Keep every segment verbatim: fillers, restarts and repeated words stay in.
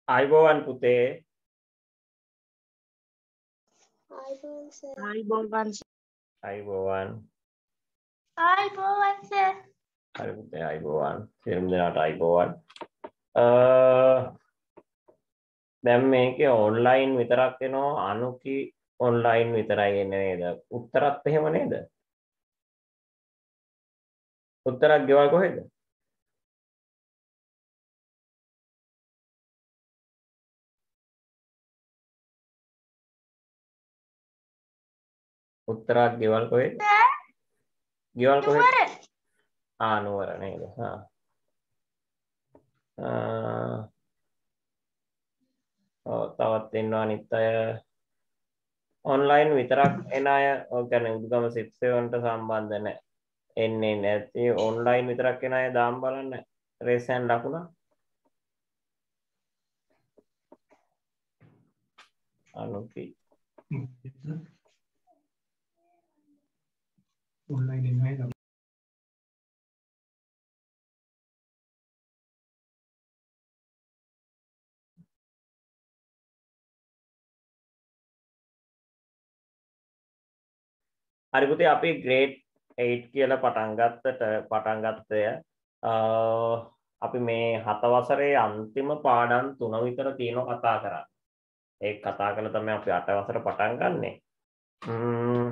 ආයිබෝවන් පුතේ. ආයිබෝවන් සර්. ආයිබෝවන් ආයිබෝවන්. ආයිබෝවන් සර්. හරි පුතේ ආයිබෝවන්. සියලුම දෙනාට ආයිබෝවන්. අ දැන් මේකේ ඔන්ලයින් විතරක් එනවා අනුකි ඔන්ලයින් විතරයි එන්නේ නේද? උත්තරත් එහෙම නේද? උත්තරක් ගෙවල් කොහෙද? උත්තරක් ගෙවල් කොහෙද? ගෙවල් කොහෙද? ආ නුවර නේද? හා. ඔව් තවත් ඉන්නවා අනිත් අය ඔන්ලයින් විතරක් එන අය ඔය කියන්නේ උද්ගම සික්ස් සෙවන්ට සම්බන්ධ නැහැ. එන්නේ නැති ඔන්ලයින් විතරක් එන අය දාම් බලන්න රේසන් ලකුණ. අනුකි ඔන්ලයින් එන්නේ හරි පුතේ අපි grade eight කියලා පටන් ගත්තට පටන් ගත්තය අපි මේ හත වසරේ අන්තිම පාඩම් තුන විතර තියෙනවා කතා කරන්න. ඒක කතා කරලා තමයි අපි අට වසර පටන් ගන්නෙ. ම්ම්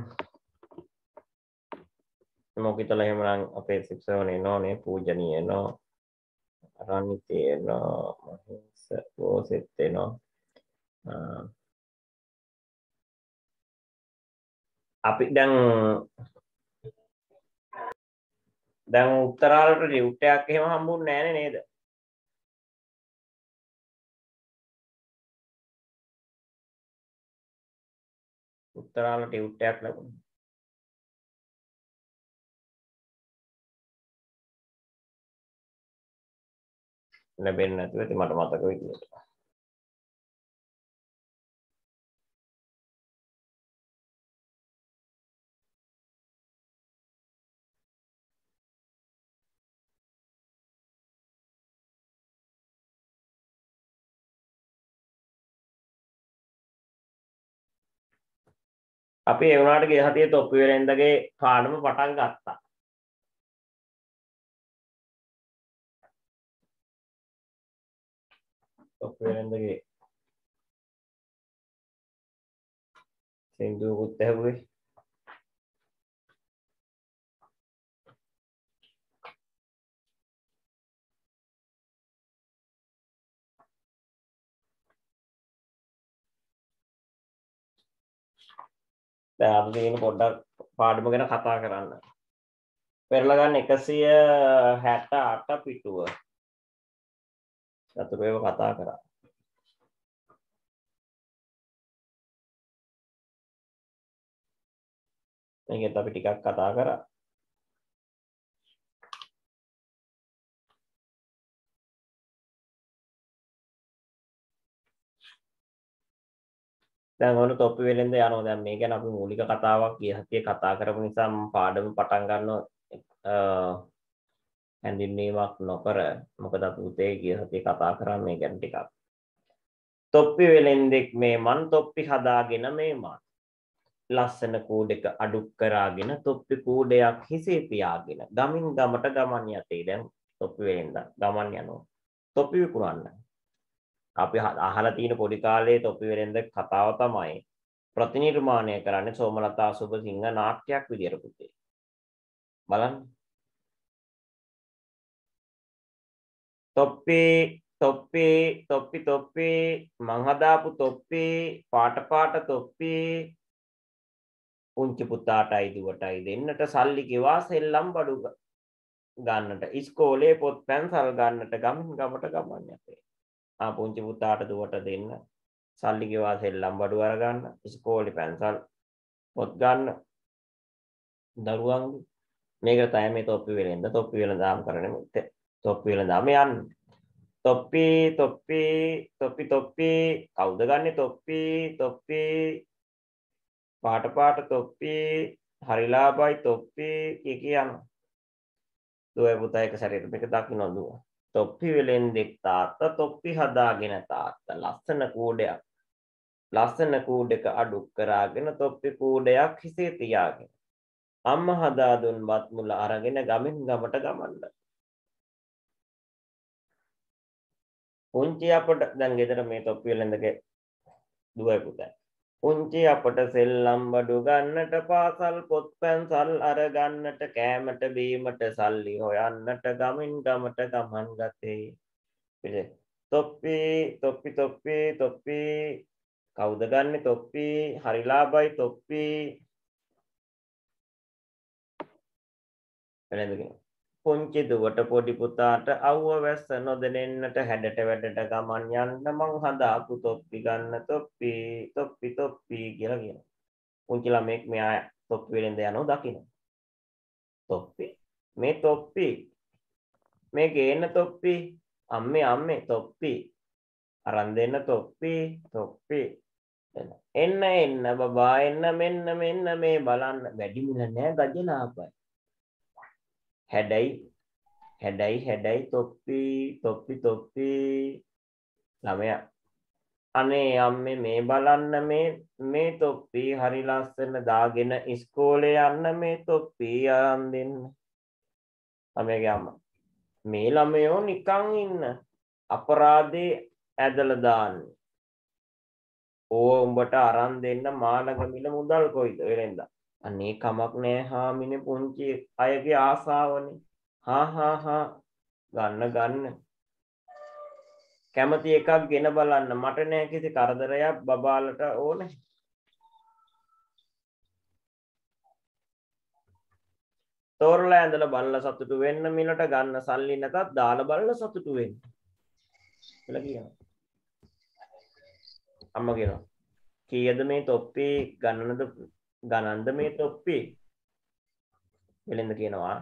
මොකිතල එහෙමනම් අපේ six seven එනෝනේ පූජනීය එනෝ රණිතේ එනෝ මහින්ස ඕසෙත් එනෝ අපි දැන් දැන් උත්තරාලට රියුට් එකක් එහෙම හම්බුන්නේ නැහැ නේද? උත්තරාලට රියුට් එකක් ලැබුණා. ලැබෙන්නේ නැතුව ඉතින් මට මතක විදියට. අපි ඒ වුණාට ගිය හතියේ තොප්පි වෙලෙන්දගේ පාඩම පටන් ගත්තා. තොප්පි වෙලෙන්දගේ සින්දුවකුත් ඇහුවේ. දැන් අපි තියෙන පොඩ්ඩක් පාඩම ගැන කතා කරන්න. පෙරලා ගන්න එකසිය හැට අට පිටුව. චතුරේව කතා කරා. මේකත් අපි ටිකක් කතා කරා. දැන් ඔන්න තොප්පි වෙලෙන්ද යනවා. දැන් මේ ගැන අපි මූලික කතාවක් ගිය හතියේ කතා කරපු නිසා මම පාඩම පටන් ගන්නවා හැඳින්වීමක් නොකර. මොකද අපි උදේ ගිය හතියේ කතා කරා මේ ගැන ටිකක්. තොප්පි වෙලෙන්දෙක් මේ මන් තොප්පි හදාගෙන මේ මන් ලස්සන කූඩේක අඩුක් කරාගෙන තොප්පි කූඩයක් හිසේ තියාගෙන ගමින් ගමට ගමන් යතේ. දැන් තොප්පි වෙලෙන්ද ගමන් යනවා. තොප්පි විකුණන්න. අපි අහලා තියෙන පොඩි කාලේ තොප්පි වෙලෙන්ද කතාව තමයි ප්‍රතිනිර්මාණය කරන්නේ සෝමලතා සුබසිංහ නාට්‍යයක් විදියට පුතේ. බලන්න. තොප්පි තොප්පි තොප්පි තොප්පි මං හදාපු තොප්පි පාට පාට තොප්පි පුංචි පුතාටයි දුවටයි දෙන්නට සල්ලි ගෙවා සෙල්ලම් බඩු ගන්නට ඉස්කෝලේ පොත් පැන්සල් ගන්නට ගමින් ගමට ගමන් යතේ. ආ පුංචි පුතාට දුවට දෙන්න සල්ලි ගෙවා සෙල්ලම් බඩු අරගන්න ඉස්කෝලේ පැන්සල් පොත් ගන්න දරුවන්ගේ මේක තමයි මේ තොප්පි වෙලෙන්ද තොප්පි වෙලඳාම් කරන්නේ තොප්පි වෙලඳාම යන්නේ. තොප්පි තොප්පි තොප්පි තොප්පි කවුද ගන්නෙ තොප්පි තොප්පි පාට පාට තොප්පි හරිලාභයි තොප්පි කිය කිය යනවා. දුවේ පුතා එක සැරේට මේක දකින්න දුව. තොප්පි වෙලෙන්දෙක් තාත්තා තොප්පි හදාගෙන තාත්තා ලස්සන කූඩයක් ලස්සන කූඩක අඩු කරාගෙන තොප්පි කූඩයක් හිසේ තියාගෙන අම්මා හදා දුන් බත් මුල අරගෙන ගමින් ගමට ගමන්න. පුංචි අපට දැන් ගෙදර මේ තොප්පි වෙලෙන්දගේ දුවයි පුතා. පුංචි අපට සෙල්ලම් බඩු ගන්නට පාසල් පොත් පැන්සල් අර ගන්නට කෑමට බීමට සල්ලි හොයන්නට ගමින් ගමට ගමන් ගතේ. ඉතින් තොප්පි තොප්පි තොප්පි තොප්පි කවුද ගන්නෙ තොප්පි හරි ලාභයි තොප්පි වෙලෙන්දගෙන පුංචි දුවට පොඩි පුතාට අවුව වැස්ස නොදෙනෙන්නට හැඩට වැඩට ගමන් යන්න මං හදාපු තොප්පි ගන්න තොප්පි තොප්පි තොප්පි කියලා කියනවා. පුංචි ළමෙක් මෙයා තොප්පි වෙලෙන්ද යනවා දකින්න. තොප්පි මේ තොප්පි මේ ගේන්න තොප්පි අම්මේ අම්මේ තොප්පි අරන් දෙන්න තොප්පි තොප්පි එන්න එන්න බබා එන්න මෙන්න මෙන්න මේ බලන්න වැඩි මිල නෑ ගජලාපයි. හැඩයි හැඩයි හැඩයි තොප්පි තොප්පි තොප්පි ළමයා අනේ අම්මේ මේ බලන්න මේ මේ තොප්පි හරි ලස්සන දාගෙන ඉස්කෝලේ යන්න මේ තොප්පි අරන් දෙන්න. ළමයාගේ අම්මා මේ ළමයෝ නිකන් ඉන්න අපරාධේ ඇදලා දාන්නේ. ඕ උඹට අරන් දෙන්න මාළඟ මිල මුදල් කොයිද වෙලෙන්ද? අනේ කමක් නෑ හාමිනේ පුංචි අයගේ ආසාවනේ. හා හා හා ගන්න ගන්න. කැමති එකක් ගෙන බලන්න මට නෑ කිසි කරදරයක් බබාලට ඕනේ. තෝරලා ඇඳලා බලලා සතුටු වෙන්න මිලට ගන්න සල්ලි නැතත් දාලා බලලා සතුටු වෙන්න. කියලා කියනවා. අම්මා කියනවා කීයද මේ තොප්පි ගන්නනද ගණන්ද මේ තොප්පි වෙලෙන්ද කියනවා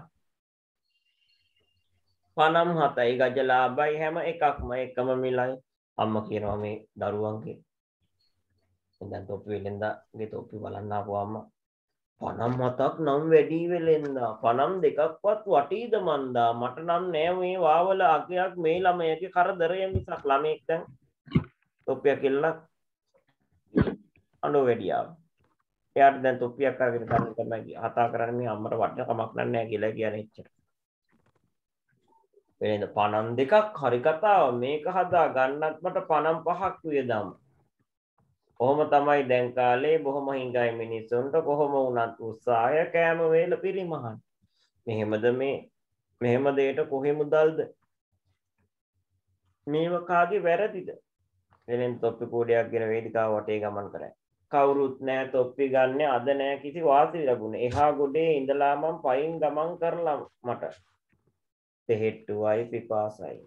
පනම් හතයි ගජලාභයි හැම එකක්ම එකම මිලයි. අම්මා කියනවා මේ දරුවන්ගේ දැන් තොප්පි වෙලෙන්දගේ තොප්පි බලන්න ආපුවා අම්මා පනම් හතක් නම් වැඩි වෙලෙන්දා පනම් දෙකක්වත් වටීද මන්දා මට නම් නෑ මේ වාවල අගයක් මේ ළමයාගේ කරදරය මිසක් ළමෙක් දැන් තොප්පියක් කියලා අඬ වැඩියාව. එයාට දැන් තොප්පියක් අරගෙන ගන්න තමයි කතා කරන්නේ මේ අම්මට වටින කමක් නැහැ කියලා කියන්නේ එච්චර. වෙනද පණම් දෙකක් හරි කතාව මේක හදා ගන්නත් මට පණම් පහක් වියදම්. කොහොම තමයි දැන් කාලේ බොහොම හිඟයි මිනිස්සුන්ට කොහොම වුණත් උත්සාහය කෑම වේල පිරිමහන්. මෙහෙමද මේ මෙහෙම දෙයට කොහෙ මුදල්ද? මේව කාගේ වැරදිද? වෙනෙන් තොප්පි කූඩයක් ගෙන වේදිකාව වටේ ගමන් කරයි. කවුරුත් නෑ තොප්පි ගන්න අද නෑ කිසි වාසි ලැබුණේ. එහා ගොඩේ ඉඳලා මම පයින් ගමන් කරලා මට තෙහෙට්ටුවයි පිපාසයි.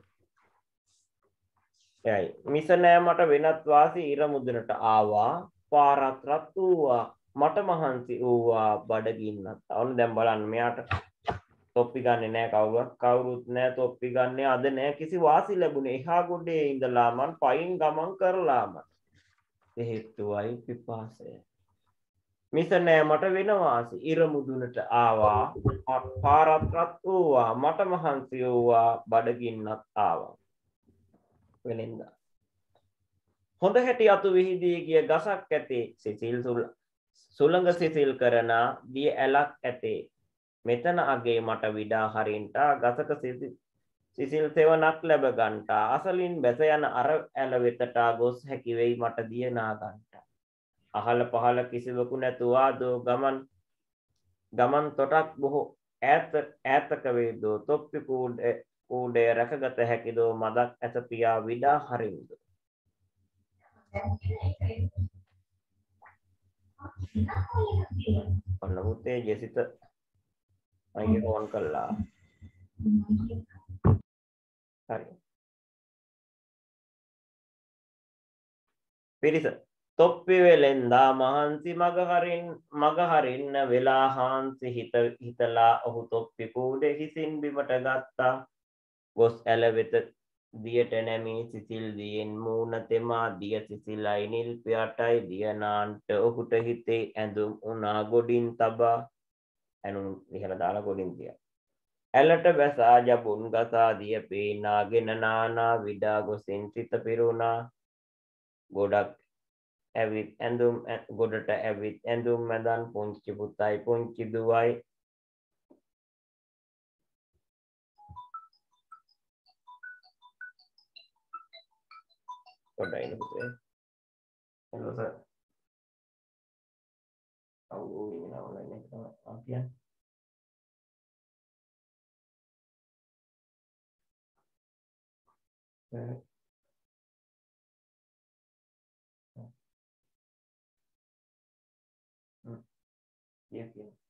එයි මිස නෑ මට වෙනත් වාසි ඉර මුදුනට ආවා පාරත් රත් වූවා මට මහන්සි වූවා බඩගින්නත්. අවුන දැන් බලන්න මෙයාට තොප්පි ගන්නේ නෑ කවුරුත් කවුරුත් නෑ තොප්පි ගන්නේ අද නෑ කිසි වාසි ලැබුණේ. එහා ගොඩේ ඉඳලා මම පයින් ගමන් කරලා මට තෙහෙට්ටුවයි පිපාසය. මිස නෑ මට වෙන වාසි ඉර මුදුනට ආවා පාරත් රත් වූවා මට මහන්සි වූවා බඩගින්නත් ආවා. වෙලෙන්ද හොඳ හැටි අතු විහිදී ගිය ගසක් ඇතේ සිසිල් සුළඟ සිසිල් කරන දිය ඇලක් ඇතේ මෙතන අගේ මට විඩා හරින්ට ගසක සිසිල් සෙවණක් ලැබ ගන්නට අසලින් බැස යන අර ඇල වෙතට ගොස් හැකි වෙයි මට දිය නා ගන්නට. අහල පහල කිසිවකු නැතුවා දෝ ගමන් ගමන් තොටක් බොහෝ ඈත ඈතක වේදෝ තොප්පි කූඩේ කූඩේ රැකගත හැකිදෝ මදක් ඇත පියා විඩා හරින්ද. ඔන්න පුතේ ජෙසිත මයික් එක ඕන් කළා. හරි. පිරිස තොප්පි වෙලෙන්දා මහන්සි මග හරින් මග හරින්න වෙලා හාන්සි හිත හිතලා ඔහු තොප්පි කූඩේ හිසින් බිමට ගත්තා. ගොස් ඇල වෙත දියට නැමී සිසිල් දියෙන් මූණ තෙමා දිය සිසිලයි නිල් පියටයි දියනාන්ට ඔහුට හිතේ ඇඳුම් උනා ගොඩින් තබා ඇනුම් ඉහළ දාලා ගොඩින් තියා. ඇලට බැසා ජබුන් ගසා දිය පීනාගෙන නානා විඩා ගොසින් සිත පිරුණා ගොඩක් ඇවිත් ඇඳුම් ගොඩට ඇවිත් ඇඳුම් මැදන් පුංචි පුතයි පුංචි දුවයි කොඩයින පුතේ එතකොට අවු වෙනවනේ ඒක තමයි කියන්නේ Iya, iya.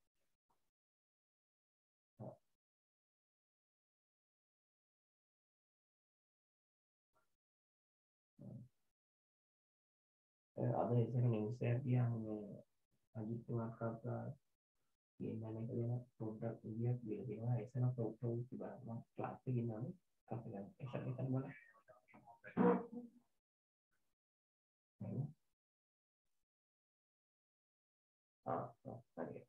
Ada yang saya yang lanjut ke kata gimana kalian produk dia biar dia sana produk juga mau kelas gimana kalian esok kita mana ah tadi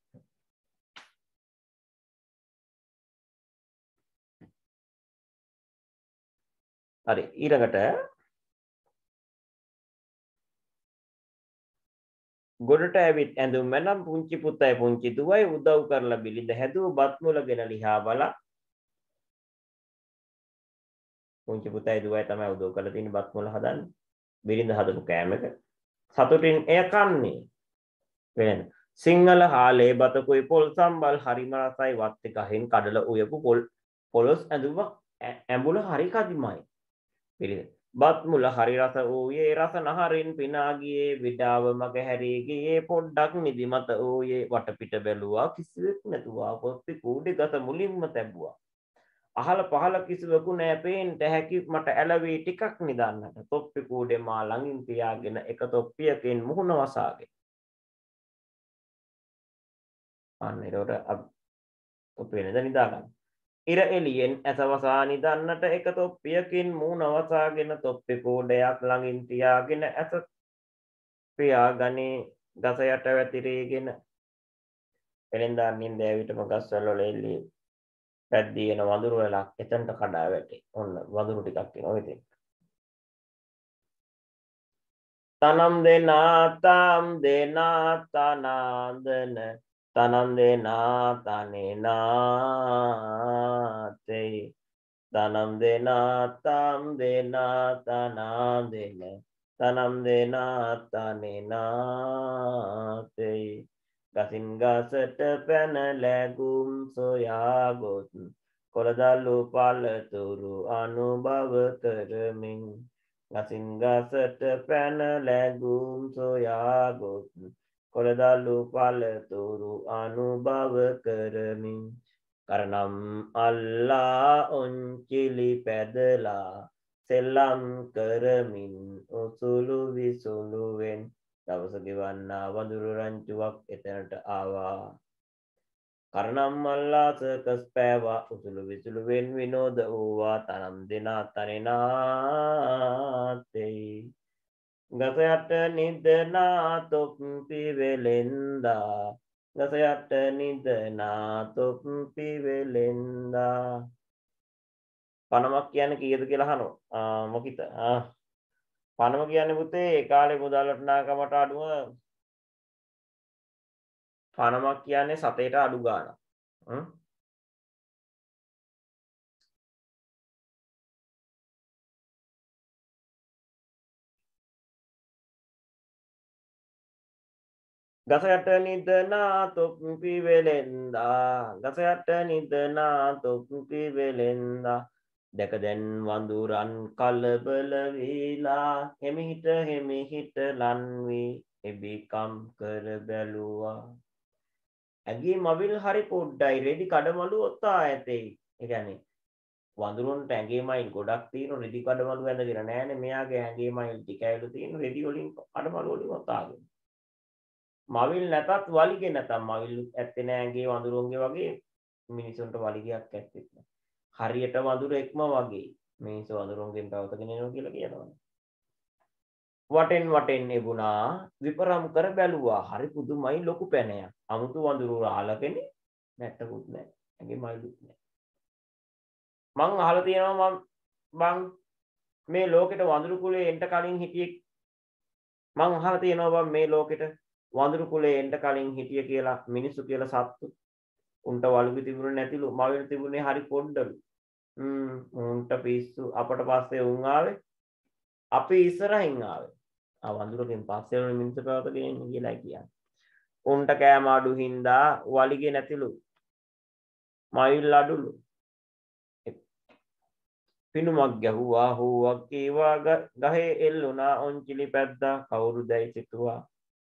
හරි ඊළඟට ගොඩට ඇවිත් ඇඳුම් මැනම් පුංචි පුතයි පුංචි දුවයි උදව් කරලා බිලිඳ හැදුව බත් මුලගෙන ලිහා බලා පුංචි පුතයි දුවයි තමයි උදව් කරලා තියෙන බත් මුල හදන්න බිලිඳ හදපු කෑම එක සතුටින් එය කන්නේ වෙන සිංහල හාලේ බතකුයි පොල් සම්බල් හරිම රසයි වත් එක හින් කඩල උයපු පොල් පොලොස් ඇඳුම ඇඹුල හරි කදිමයි බිලිඳ බත් මුල හරි රස වූයේ රස නහරින් පිනා ගියේ විඩාව මග හැරී ගියේ පොඩ්ඩක් නිදිමත වූයේ වටපිට බැලුවා කිසිවෙක් නැතුවා පොත්ති කූඩේ ගත මුලින්ම තැබුවා අහල පහල කිසිවකු නෑ පේන්ට හැකි මට ඇලවී ටිකක් නිදන්නට තොප්පි කූඩේ මා ළඟින් තියාගෙන එක තොප්පියකින් මුහුණ වසාගෙන අන්න ඒකට තොප්පිය නේද නිදාගන්න ඉර එළියෙන් ඇසවසා නිදන්නට එක තොප්පියකින් මූණ වසාගෙන තොප්පි කූඩයක් ළඟින් තියාගෙන ඇස පියාගනී ගස යට වැතිරීගෙන එළෙන්දා නින්ද ඇවිටම ගස්වල වල එළි පැද්දී එන වඳුරු වලක් එතනට කඩා වැටේ. ඔන්න වඳුරු ටිකක් එනවා ඉතින්. තනම් දෙනා තම් දෙනා තනාදන තනම් දෙනා තනේ නාතේ තනම් දෙනා තම් දෙනා තනාදෙන තනම් දෙනා තනේ නාතේ ගසින් ගසට පැන ලැබුම් සොයා ගොත් කොළදල්ලු පළතුරු අනුභව කරමින් ගසින් ගසට පැන ලැබුම් සොයා ගොත් කොළදල්ලු පළතුරු අනුභව කරමින් කරනම් අල්ලා ඔංචිලි පැදලා සෙල්ලම් කරමින් උසුළු විසුළුවෙන් දවස ගෙවන්නා වඳුරු රංචුවක් එතනට ආවා. කරනම් මල්ලා සර්කස් පෑවා උසුළු විසුළුවෙන් විනෝද වූවා තනම් දෙනා තනෙනාතේ. ගස යට නිදනා තොප්පි වෙලෙන්දා ගස යට නිදනා තොප්පි වෙලෙන්දා. පනමක් කියන්නේ කීයද කියලා අහනවා. මොකිත ආ පනම කියන්නේ පුතේ ඒ කාලේ මුදල් වටිනාකමට අඩුව පනමක් කියන්නේ සතේට අඩු ගාණක්. හ්ම් ගස යට නිදනා තොප්පි වෙලෙන්දා ගස යට නිදනා තොප්පි වෙලෙන්දා දැක දැන් වඳුරන් කලබල වීලා හෙමිහිට හෙමිහිට ලන් වී එබිකම් කර බැලුවා. ඇගේ මවිල් හරි පොඩ්ඩයි රෙදි කඩමලු ඔත්තා ඇතේ. ඒ කියන්නේ වඳුරුන්ට ඇගේ මයිල් ගොඩක් තියෙන රෙදි කඩමලු ඇඳගෙන නෑනේ මෙයාගේ ඇගේ මයිල් ටිකයිලු තියෙන රෙදි වලින් කඩමලු වලින් ඔතාගෙන. මවිල් නැතත් වලිගේ නැතම් මවිල් ඇත්තේ නෑ ඇගේ වඳුරුන්ගේ වගේ මිනිසුන්ට වලිගයක් ඇත්තේ නෑ. හරියට වඳුරෙක්ම වගේ මිනිස්සු වඳුරුන්ගෙන් පැවතගෙන එනවා කියලා කියනවා. වටෙන් වටෙන් එබුණා විපරම් කර බැලුවා හරි පුදුමයි ලොකු පැනයක්. අමුතු වඳුරු රාලකනේ නැට්ටකුත් නැහැ. ඇගේ මයිලුත් නැහැ. මං අහලා තියෙනවා මම මං මේ ලෝකෙට වඳුරු කුලේ එන්න කලින් හිටියේ මං අහලා තියෙනවා මේ ලෝකෙට වඳුරු කුලේ එන්න කලින් හිටිය කියලා මිනිස්සු කියලා සත්තු උන්ට වලුගි තිබුණේ නැතිලු මවෙල් තිබුණේ හරි පොඩ්ඩලු හ්ම් උන්ට පිස්සු අපට පස්සේ උන් ආවේ අපි ඉස්සරහින් ආවේ ආ වඳුරකින් පස්සේ වුණ මිනිස්සු පැවතගෙන ඉන්නේ කියලා කියන්නේ උන්ට කෑම අඩු හින්දා වලිගේ නැතිලු මයිල් අඩුලු පිනුමක් ගැහුවා හුවක් කීවා ගහේ එල්ලුණා ඔන්චිලි පැද්දා කවුරුදැයි සිතුවා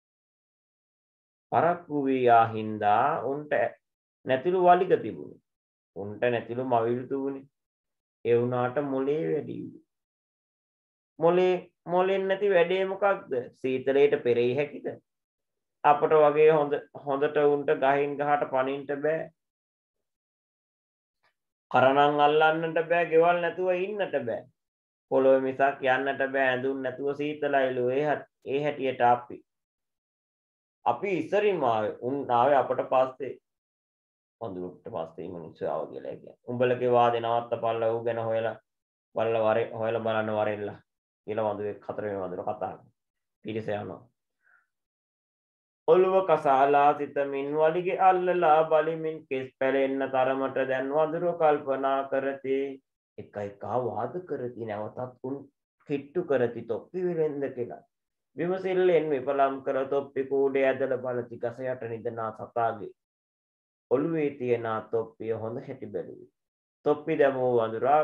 පරක්කු වියා හින්දා උන්ට නැතිලු වලිග තිබුණේ උන්ට නැතිලු මවිලු තිබුණේ ඒ වුණාට මොලේ වැඩි මොලේ මොලෙන් නැති වැඩේ මොකක්ද සීතලයට පෙරෙයි හැකිද අපට වගේ හොඳ හොඳට උන්ට ගහින් ගහට පනින්න බෑ කරණම් අල්ලන්නට බෑ ගෙවල් නැතුව ඉන්නට බෑ පොළොවේ මිසක් යන්නට බෑ ඇඳුම් නැතුව සීතලයිලු ඒ ඒ හැටියට අපි අපි ඉස්සරින්ම ආවේ උන් ආවේ අපට පස්සේ වඳුරුට පස්සේ මිනිස්සු ආව කියලා කියන්නේ උඹලගේ වාදේ නවත්තපල්ල ඌ ගැන හොයලා බලලා වරේ හොයලා බලන්න වරෙල්ලා කියලා වඳුරේ හතරවෙනි වඳුර කතා කරනවා පිරිස යනවා ඔළුව කසාලා සිතමින් වලිගේ අල්ලලා බලිමින් කෙස් පැලෙන්න තරමට දැන් වඳුර කල්පනා කරති එක එක වාද කරති නැවතත් උන් කිට්ටු කරති තොප්පි විරෙන්ද කියලා විමසිල්ලෙන් විපලම් කර තොප්පි කූඩේ ඇදලා බලති ගස යට නිදනා සතාගේ ඔළුවේ තියෙන තොප්පිය හොඳ හැටි බැලුවේ තොප්පි දැමූ වඳුරා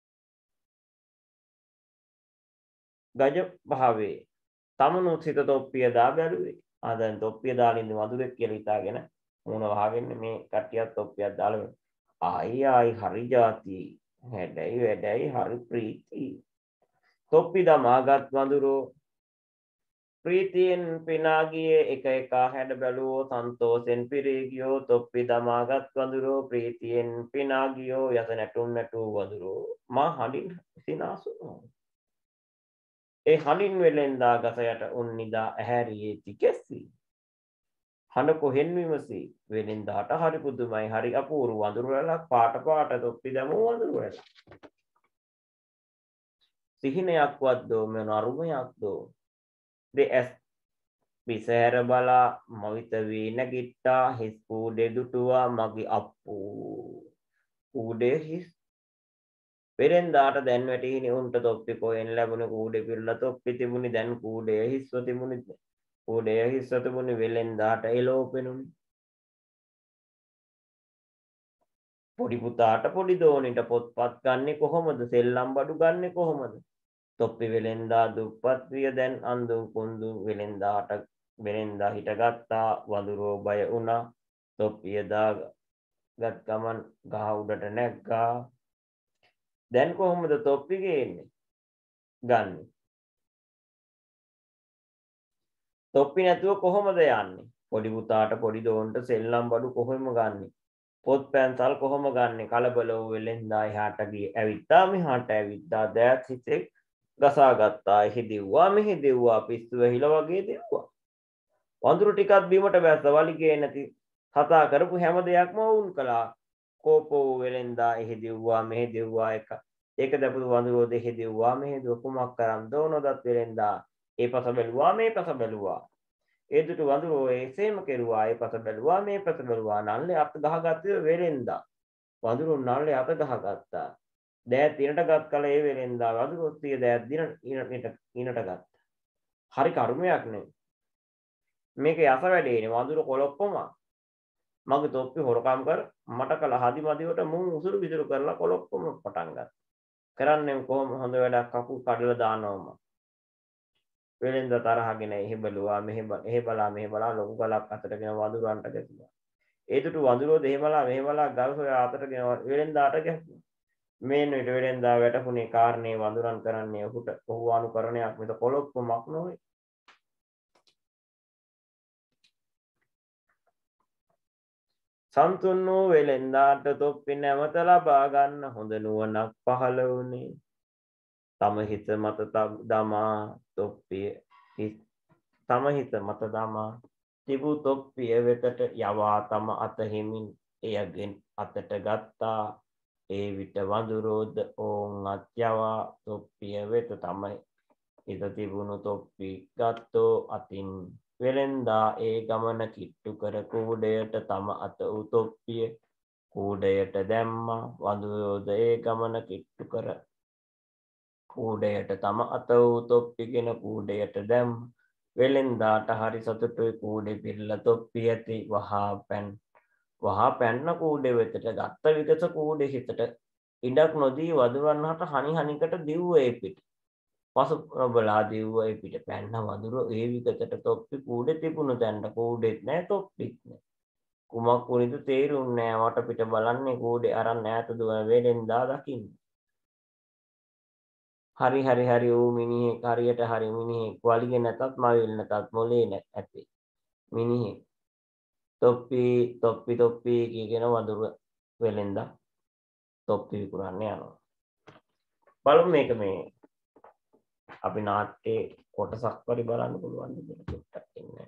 ගජ භාවේ තමනුත් සිත තොප්පිය දා බැලුවේ ආ දැන් තොප්පිය දාලා ඉන්න වඳුරෙක් කියලා හිතාගෙන මූණ වහගෙන මේ කට්ටියක් තොප්පියක් දාලා ආයි ආයි හරි જાති හැඩයි වැඩයි හරි ප්‍රීති තොප්පි දමාගත් වඳුරෝ ප්‍රීතියෙන් පිනා ගියේ එක එක හැඩ බැලුවෝ සන්තෝෂෙන් පිරී ගියෝ තොප්පි දමාගත් වඳුරෝ ප්‍රීතියෙන් පිනා ගියෝ යස නැටුම් නැටූ වඳුරෝ මා හඬින් සිනාසුනවා ඒ හඬින් වෙලෙන්දා ගස යට උන් නිදා ඇහැරියේ තිකෙස්සි හඬ කොහෙන් විමසී වෙලෙන්දාට හරි පුදුමයි හරි අපූර්ව වඳුරු වලක් පාට පාට තොප්පි දැමූ වඳුරු වලක් සිහිනයක්වත් දෝ මෙ නරුමයක් දෝ දෙස් විසෑර බලා මවිත වී නැගිට්ටා හිස් කූඩේ දුටුවා මගේ අප්පූ කූඩේ හිස් පෙරෙන්දාට දැන් වැටිහිනි උන්ට තොප්පි කොහෙන් ලැබුණේ කූඩේ පිරලා තොප්පි තිබුණි දැන් කූඩේ හිස්ව තිබුණි කූඩේ හිස්ව තිබුණි වෙලෙන්දාට එළෝපෙනුනි පොඩි පුතාට පොඩි දෝනිට පොත්පත් ගන්නෙ කොහොමද සෙල්ලම් බඩු ගන්නෙ කොහොමද තොප්පි වෙලෙන්දා දුප්පත් විය දැන් අඳුන් කුඳුන් වෙලෙන්දාට වෙලෙන්දා හිටගත්තා වඳුරෝ බය වුණා තොප්පිය දාගත් ගමන් ගහ උඩට නැග්ගා දැන් කොහොමද තොප්පි ගේන්නේ ගන්න තොප්පි නැතුව කොහොමද යන්නේ පොඩි පුතාට පොඩි දෝන්ට සෙල්ලම් බඩු කොහොම ගන්නෙ පොත් පැන්සල් කොහොම ගන්නෙ කලබල වූ වෙලෙන්දා එහාට ගියේ ඇවිත්තා මෙහාට ඇවිත්තා දෑත් හිතේ ගසා ගත්තා එහි දිව්වා මෙහි දිව්වා පිස්සු වැහිලා වගේ දිව්වා වඳුරු ටිකක් බීමට බැස්ස වලිගේ නැති කතා කරපු හැම දෙයක්ම වුන් කළා කෝපෝ වෙලෙන්දා එහි දිව්වා මෙහි දිව්වා එක ඒක දැපුණු වඳුරෝ දෙහි දිව්වා මෙහි දිව්වා කුමක් කරන් දෝනොදත් වෙලෙන්දා ඒ පස බැලුවා මේ පස බැලුවා ඒ දුටු වඳුරෝ එසේම කෙරුවා ඒ පස බැලුවා මේ පස බැලුවා නල්ලේ අත ගහගත්තේ වෙලෙන්දා වඳුරු නල්ලේ අත ගහගත්තා දෑත් ඉනට ගත් කල ඒ වෙලෙන්දා වඳුරෝ සිය දෑත් දින ඉනට ඉනට ගත්තා හරි කර්මයක් නේ මේක යස වැඩේනේ වඳුරු කොලොප්පම මගේ තොප්පි හොරකම් කර මට කළ හදි මදිවට මුන් උසුරු විසුරු කරලා කොලොප්පම පටන් ගත්තා කරන්නේ කොහොම හොඳ වැඩක් කකුල් කඩලා දානවම වෙලෙන්ද තරහගෙන එහෙ බලුවා මෙහෙ එහෙ බලා මෙහෙ බලා ලොකු ගලක් අතටගෙන වඳුරන්ට ගැසුවා ඒ දුටු වඳුරෝ දෙහෙ බලා මෙහෙ බලා ගල් සොයා අතටගෙන වෙලෙන්දාට ගැසුවා මේන විට වෙලෙන්දා වැටුනේ කාරණේ වඳුරන් කරන්නේ ඔහුට ඔහු අනුකරණයක් මෙත කොලොප්පමක් නොවේ සන්තුන් වූ වෙලෙන්දාට තොප්පි නැවත ලබා ගන්න හොඳ නුවණක් පහළ වුණේ තම හිත මත දමා තොප්පිය තම හිත මත දමා තිබූ තොප්පිය වෙතට යවා තම අත හිමින් එයගෙන් අතට ගත්තා ඒ විට වඳුරෝද ඔවුන් අත්යවා තොප්පිය වෙත තමයි හිත තිබුණු තොප්පි ගත්තෝ අතින්. වෙළෙන්දා ඒ ගමන කිට්ටු කර කූඩයට තම අත වූ තොප්පිය කූඩයට දැම්මා. වඳුරෝද ඒ ගමන කිට්ටු කර කූඩයට තම අත වූ තොප්පිගෙන කූඩයට දැම්මා. වෙළෙන්දාට හරි සතුටුයි. කූඩේ පිරලා තොප්පි ඇති වහා පැන් වහා පැන්න කූඩේ වෙතට. ගත්ත විගස කූඩේ හිතට ඉඩක් නොදී වඳුරන් හට හනි හනිකට දිව්ව ඒ පිට. පසු නොබලා දිව්ව ඒ පිට පැන්න වඳුරෝ ඒ විගසට තොප්පි කූඩේ තිබුණු තැනට. කූඩෙත් නෑ තොප්පිත් නෑ. කුමක් වුණේද තේරුන්නේ නෑ. වටපිට බලන්නේ කූඩේ අරන් ඈත දුවන වෙළෙන්දා දකින්න. හරි හරි හරි ඌ මිනිහෙක් හරියට හරි මිනිහෙක්. වලිගෙ නැතත් මවිල් නැතත් මොලේ ඇත්තේ මිනිහෙක්. තොප්පි තොප්පි තොප්පි කියගෙන වඳුර වෙළෙන්දා තොප්පි විකුණන්න යනවා. බලමු මේක මේ අපි නාට්‍යයේ කොටසක් පරි බලන්න පුළුවන් විදිහට චුට්ටක් ඉන්නේ.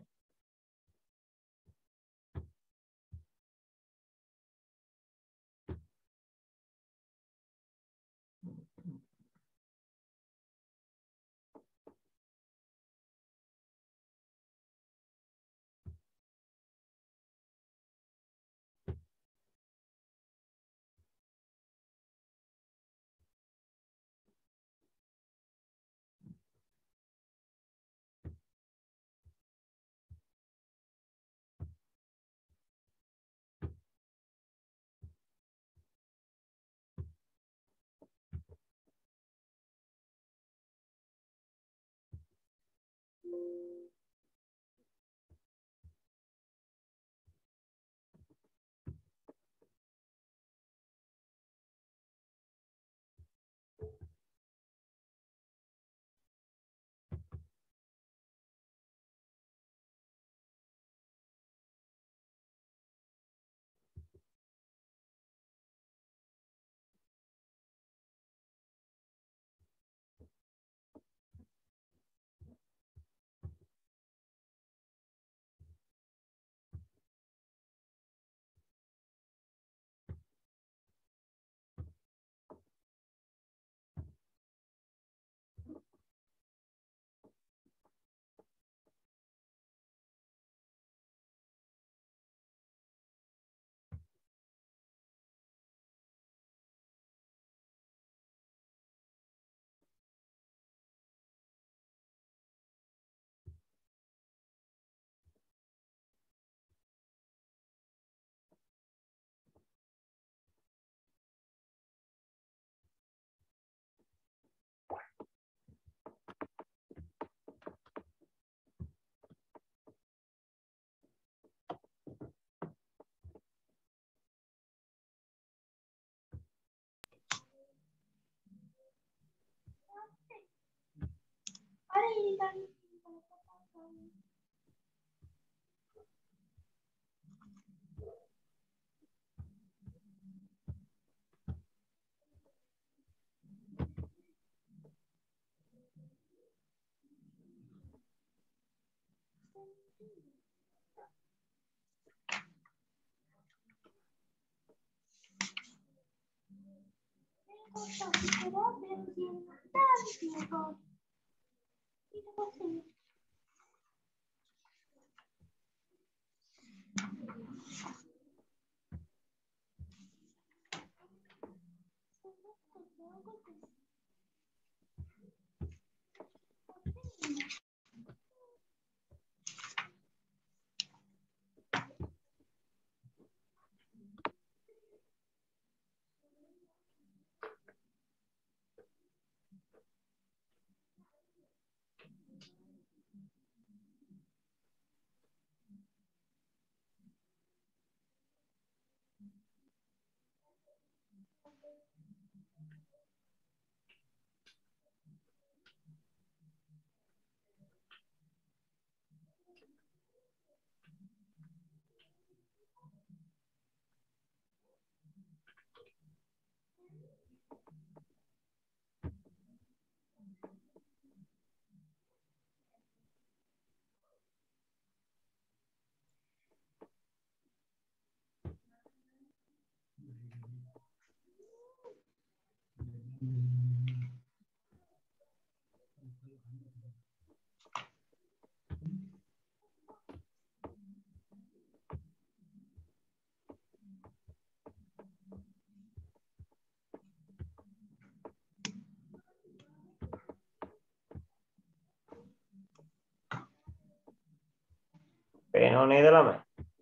පේනව නේද ළමයි?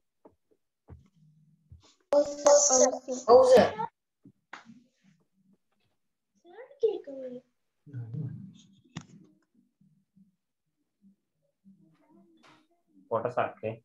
ඔව් සර්. කොටසක් නේ.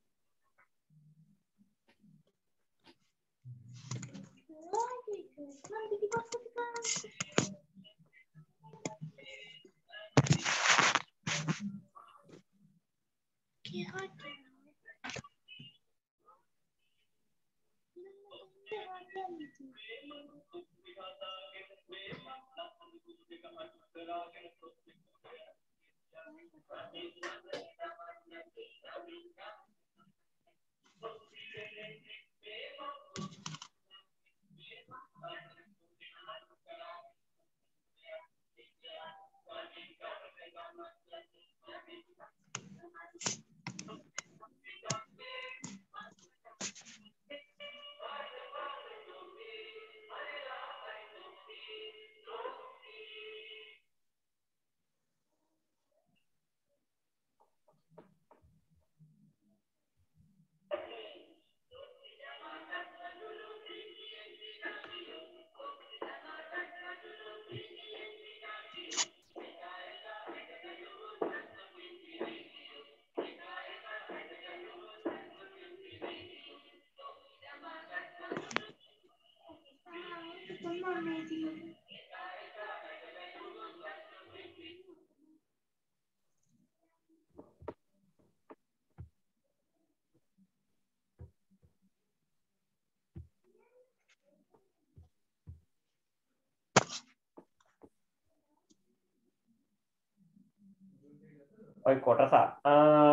ඔය කොටස අ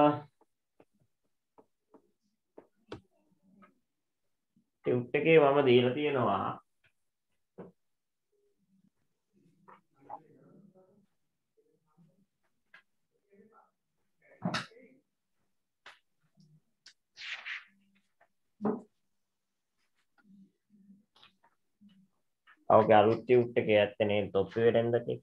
ටියුට් එකේ මම දීලා තියෙනවා ඔව් අලුත් ටියුට් එකේ ඇත්තේ නේ තොප්පි වෙරෙන්දකේ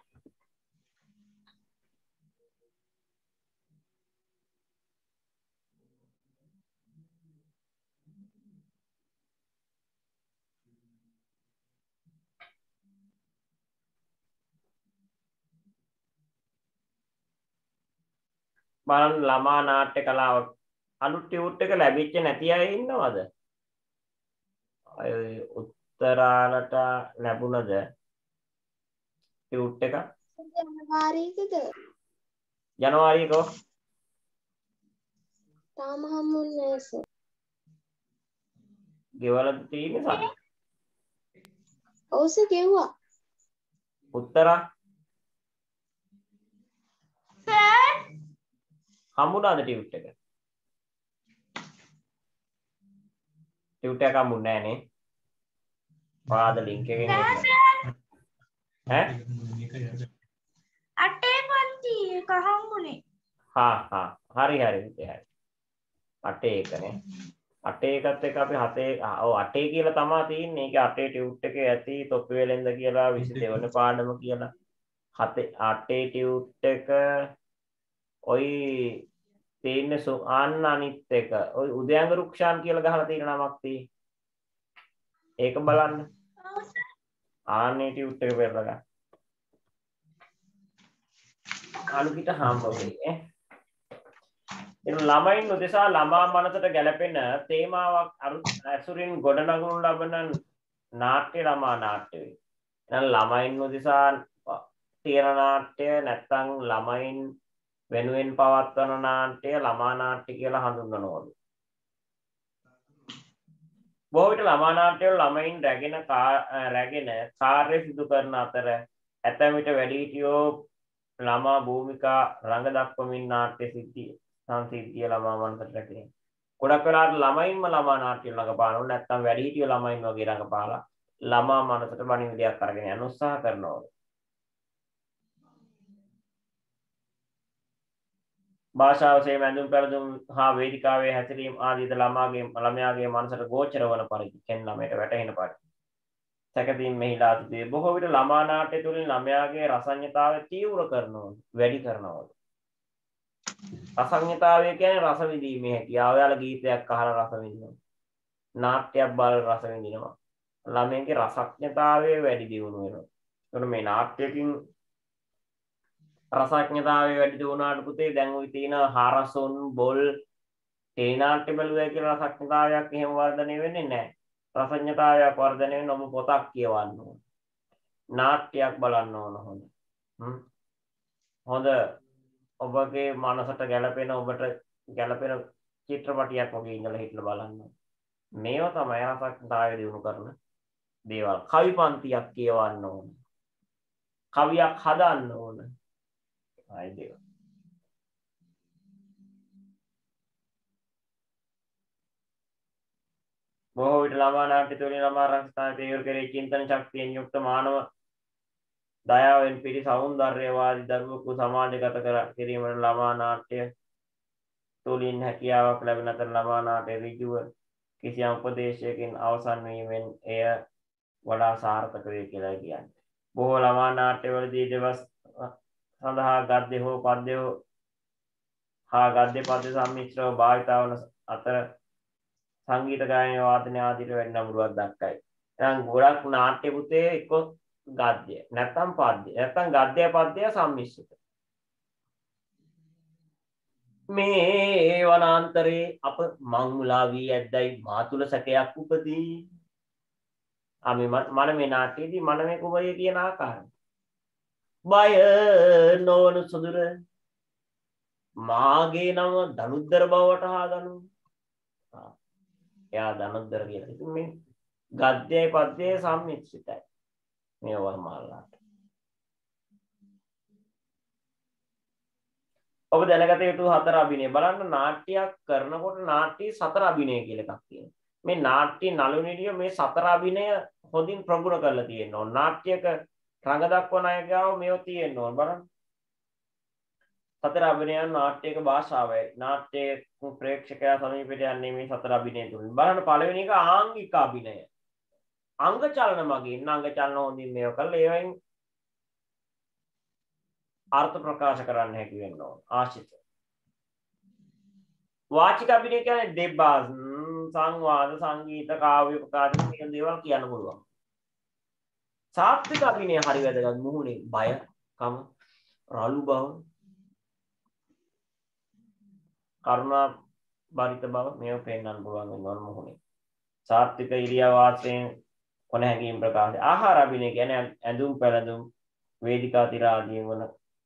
බලන්න ළමා නාට්‍ය කලාව අලුත් ටියුට් එක ලැබිච්ච නැති අය ඉන්නවද? අය උත්තරාලට ලැබුණද ටියුට් එක? ජනවාරියකද? ජනවාරියේ කො? තාම හම්බුන්නේ නැහැ සර්. ගෙවලද තියෙන්නේ සල්? ඔව් සර් ගෙව්වා. උත්තරා සර් හම්බුණාද ටියුට් එක? ටියුට් එක හම්බුන්නේ නැහැ නේ. පාද ලින්ක් එකෙන් ඈ අටේ පන්ති එක හම්බුනේ. හා හා හරි හරි හරි. අටේ එකනේ. අටේ එකත් එක්ක අපි හතේ ඔව් අටේ කියලා තමයි තියෙන්නේ. ඒකේ අටේ ටියුට් එකේ ඇති තොප්පි වෙලෙන්ද කියලා විසි දෙක වෙනි පාඩම කියලා. හතේ අටේ ටියුට් එක ඔයි තියෙන්නේ අන්න අනිත් එක. ඔයි උදයන්ග රුක්ෂාන් කියලා ගහලා තියෙන නමක් තියෙයි. ඒක බලන්න. ආන්නේ ටියුට් එක පෙරලා ගන්න. අනුකිට හම්බ වෙයි ඈ. එන ළමයින් උදෙසා ළමා මනසට ගැලපෙන තේමාවක් අසුරින් ගොඩනගනු ලබන නාට්‍ය ළමා නාට්‍ය වේ. එහෙනම් ළමයින් උදෙසා තියෙන නාට්‍ය නැත්නම් ළමයින් වෙනුවෙන් පවත්වන නාට්‍ය ළමා නාට්‍ය කියලා හඳුන්වනවලු. බොහෝ විට ළමා නාට්‍ය වල ළමයින් රැගෙන රැගෙන කාර්ය සිදු කරන අතර ඇතැම් විට වැඩිහිටියෝ ළමා භූමිකා රඟ දක්වමින් නාට්‍ය සිද්ධිය සංසිද්ධිය ළමා මනසට රැකෙන. ගොඩක් වෙලාවට ළමයින්ම ළමා නාට්‍ය රඟපානවා නැත්නම් වැඩිහිටියෝ ළමයින් වගේ රඟපාලා ළමා මනසට බණින දෙයක් අරගෙන යන්න උත්සාහ කරනවා. භාෂාව සේම ඇඳුම් පැළඳුම් හා වේදිකාවේ හැසිරීම ආදීද ළමාගේ ළමයාගේ මනසට ගෝචර වන පරිදි කෙන් ළමයට වැටහෙන පරිදි සැකසීම් මෙහිලා තිබේ. බොහෝ විට ළමා නාට්‍ය තුළින් ළමයාගේ රසඥතාවය තීව්‍ර කරනවා වැඩි කරනවා. රසඥතාවය කියන්නේ රස විඳීමේ හැකියාව. ඔයාලා ගීතයක් අහලා රස විඳිනවා. නාට්‍යයක් බලලා රස විඳිනවා. ළමයින්ගේ රසඥතාවය වැඩි දියුණු වෙනවා. එතකොට මේ නාට්‍යකින් රසඥතාවය වැඩි දියුණුවාට පුතේ දැන් ওই තියෙන හාරසොන් බොල් තේ නාට්‍ය බලුවා කියලා රසඥතාවයක් එහෙම වර්ධනය වෙන්නේ නැහැ. රසඥතාවයක් වර්ධනය වෙන ඔබ පොතක් කියවන්න ඕන. නාට්‍යයක් බලන්න ඕන හොඳ. හ්ම්. හොඳ ඔබගේ මනසට ගැළපෙන ඔබට ගැළපෙන චිත්‍රපටියක් වගේ ඉඳලා හිටලා බලන්න. මේව තමයි රසඥතාවය දියුණු කරන දේවල්. කවි පන්තියක් කියවන්න ඕන. කවියක් හදන්න ඕන. ආයි දේවල්. බොහෝ විට ළමා නාට්‍ය තුළින් ළමා රසස්ථාන තේරුම් කෙරේ චින්තන ශක්තියෙන් යුක්ත මානව දයාවෙන් පිරි සෞන්දර්යවාදී දරුවෙකු සමාජගත කර කිරීමට ළමා නාට්‍ය තුළින් හැකියාවක් ලැබෙන අතර ළමා නාට්‍ය ඍජුව කිසියම් උපදේශයකින් අවසන් වීමෙන් එය වඩා සාර්ථක වේ කියලා කියන්නේ. බොහෝ ළමා නාට්‍යවලදී දවස් සඳහා ගද්‍ය හෝ පද්‍ය හා ගද්‍ය පද්‍ය සම්මිශ්‍රව භාවිත වන අතර සංගීත ගායන වාදනය ආදිට වැඩි නඹුරුවක් දක්වයි. එහෙනම් ගොඩක් නාට්‍ය පුතේ එක්ක ගද්‍ය නැත්නම් පද්‍ය නැත්නම් ගද්‍ය පද්‍ය සම්මිශ්‍රිත. මේ වනාන්තරේ අප මංමුලා වී ඇද්දයි මාතුල සැකයක් උපදී. අපි මන මේ නාට්‍යයේදී මනමේ කුමරිය කියන ආකාරය. බය නොවන සුදුර මාගේ නම ධනුද්දර බවට හාගනු. එයා ධනුද්දර කියලා. ඉතින් මේ ගද්‍යයි පද්‍යයි සම්මිශ්‍රිතයි. මේ වර්මාලාට. ඔබ දැනගත යුතු හතර අභිනය බලන්න නාට්‍යයක් කරනකොට නාට්‍ය සතර අභිනය කියලා එකක් තියෙනවා. මේ නාට්‍ය නළුනිළිය මේ සතර අභිනය හොඳින් ප්‍රගුණ කරලා තියෙන්න ඕන. නාට්‍යයක රඟ දක්වන අය ගාව මේව තියෙන්න ඕන බලන්න. සතර අභිනයන් නාට්‍යයක භාෂාවයි. නාට්‍යයේ ප්‍රේක්ෂකයා සමීපයට යන්නේ මේ සතර අභිනය තුලින්. බලන්න පළවෙනි එක ආංගික අභිනය. අංග චලන මගින් අංග චලන හොඳින් මේව කළා. ඒවෙන් අර්ථ ප්‍රකාශ කරන්න හැකි වෙන්න ඕන. ආශිත. වාචික අභිනය කියන්නේ දෙබ්බා සංවාද සංගීත කාව්‍ය ප්‍රකාශ කියන දේවල් කියන්න පුළුවන්. සාත්වික අභිනය හරි වැදගත්. මුහුණේ බය, කම, රළු බව, කරුණා බරිත බව මේව පෙන්වන්න පුළුවන් වෙනවා මුහුණේ. සාත්වික ඉරියව් වාසයෙන් කොන හැඟීම් ප්‍රකාශ. ආහාර අභිනය කියන්නේ ඇඳුම් පැළඳුම් වේදිකා තිර ආදී වන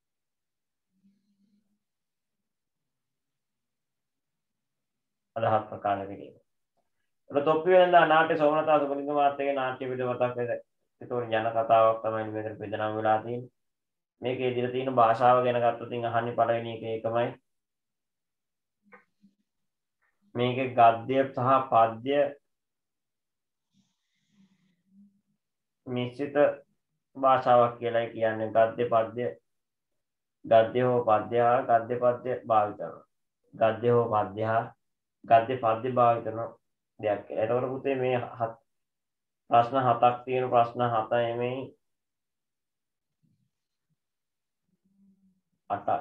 අදහස් ප්‍රකාශ කිරීම. ඒක තොප්පි වෙනදා නාට්‍ය සෝමනතා සුබලිංග මාත්‍යගේ නාට්‍ය විදවතක් වේද. ඒතකොට ජන කතාවක් තමයි මේකට බෙදනම් වෙලා තියෙන්නේ. මේකේ ඉදිරිය තියෙන භාෂාව ගැන ගත්තොත් ඉතින් අහන්නේ පළවෙනි එක ඒකමයි. මේකේ ගද්‍ය සහ පද්‍ය මිශ්‍රිත භාෂාවක් කියලායි කියන්නේ. ගද්‍ය පද්‍ය ගද්‍ය හෝ පද්‍ය හා ගද්‍ය පද්‍ය භාවිත කරනවා. ගද්‍ය හෝ පද්‍ය හා ගද්‍ය පද්‍ය භාවිත කරන දෙයක් කියලා. ඒතකොට පුතේ මේ ප්‍රශ්න හතක් තියෙන ප්‍රශ්න හතයි මේ අටක්.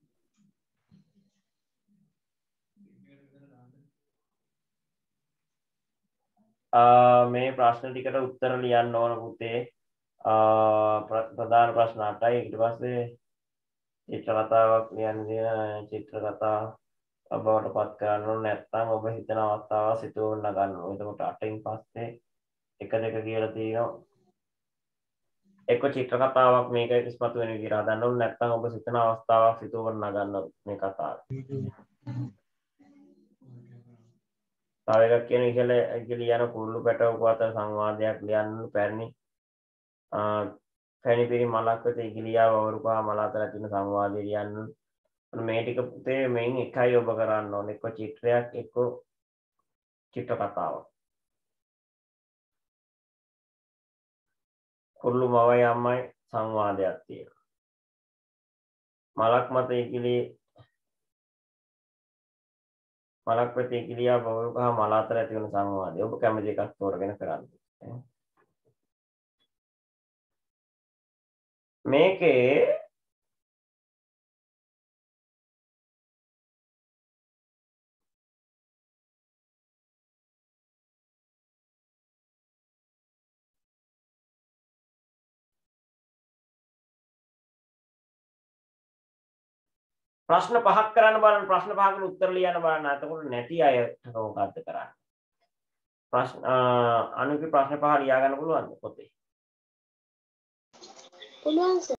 මේ ප්‍රශ්න ටිකට උත්තර ලියන්න ඕන පුතේ. ප්‍රධාන ප්‍රශ්න අටයි. ඊට පස්සේ චිත්‍ර කතාවක් ලියන්න දෙන චිත්‍ර කතා බවට පත් කරන්න ඕන. නැත්නම් ඔබ හිතන අවස්ථාව සිතුවන්න ගන්න ඕන. එතකොට අටෙන් පස්සේ එක දෙක කියලා තියෙනවා. එක්ක චිත්‍ර කතාවක් මේක ඉස්මතු වෙන විදිහට හදන්න ඕන. නැත්නම් ඔබ සිතන අවස්ථාවක් සිතුවන්න ගන්න මේ කතාව. තව එකක් කියන ඉහළ ලියන කුරුළු පැටවක අතර සංවාදයක් ලියන්න පැරණි පැණිපිරි මලක් වෙත ඉගිලියාව වවරුකා මල අතර තියෙන සංවාදය ලියන්න. මේ ටික පුතේ මෙයින් එකයි ඔබ කරන්න ඕනේ. එක්ක චිත්‍රයක් එක්ක චිත්‍ර කතාවක්. කුරුළු මවයි අම්මයි සංවාදයක් තියෙනවා. මලක් මත ඉගිලි මලක් වෙත ඉගිලියාව වවරුකා මල අතර ඇති වෙන සංවාදය. ඔබ කැමති එකක් තෝරගෙන කරන්න. මේකේ ප්‍රශ්න පහක් කරන්න බලන්න ප්‍රශ්න පහකට උත්තර ලියන්න බලන්න. එතකොට නැති අයට මොකද්ද කරන්නේ? ප්‍රශ්න අනුකේ ප්‍රශ්න පහ ලියා ගන්න පුළුවන්ද පොතේ? පුළුවන් සර්.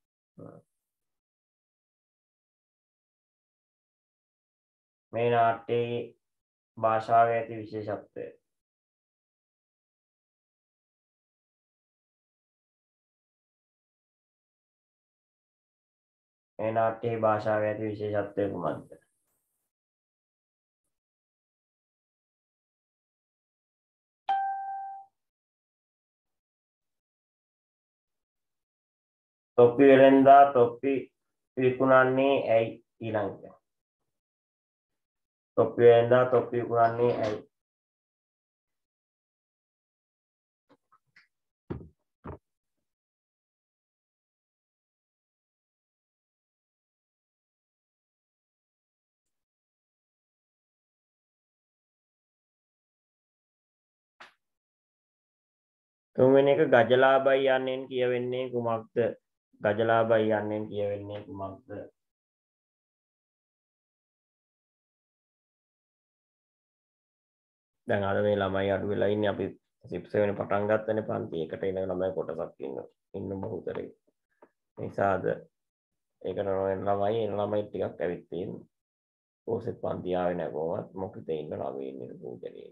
මේ නාට්‍යයේ භාෂාවේ ඇති විශේෂත්වය. මේ නාට්‍යයේ භාෂාවේ ඇති විශේෂත්වය කුමක්ද? තොප්පි වෙලෙන්දා තොප්පි විකුණන්නේ ඇයි ඊළඟට? තොප්පි වෙලෙන්දා තොප්පි විකුණන්නේ ඇයි? තුන්වෙනි එක ගජලාභයි යන්නෙන් කියවෙන්නේ කුමක්ද? ගජලාභයි යන්නෙන් කියවෙන්නේ කුමක්ද? දැන් අද මේ ළමයි අඩු වෙලා ඉන්නේ අපි සිප්ස් වෙන පටන් ගත්තනේ පන්ති එකට එන ළමයි කොටසක් ඉන්න ඉන්න බහුතරේ. නිසාද ඒකට නොවන ළමයි එන ළමයි ටිකක් ඇවිත් තියෙනවා. ඕසෙත් පන්ති ආවේ නැහැ කොහොමත් මොකද ඉන්න ළමයි ඉන්නේ පූජනේ.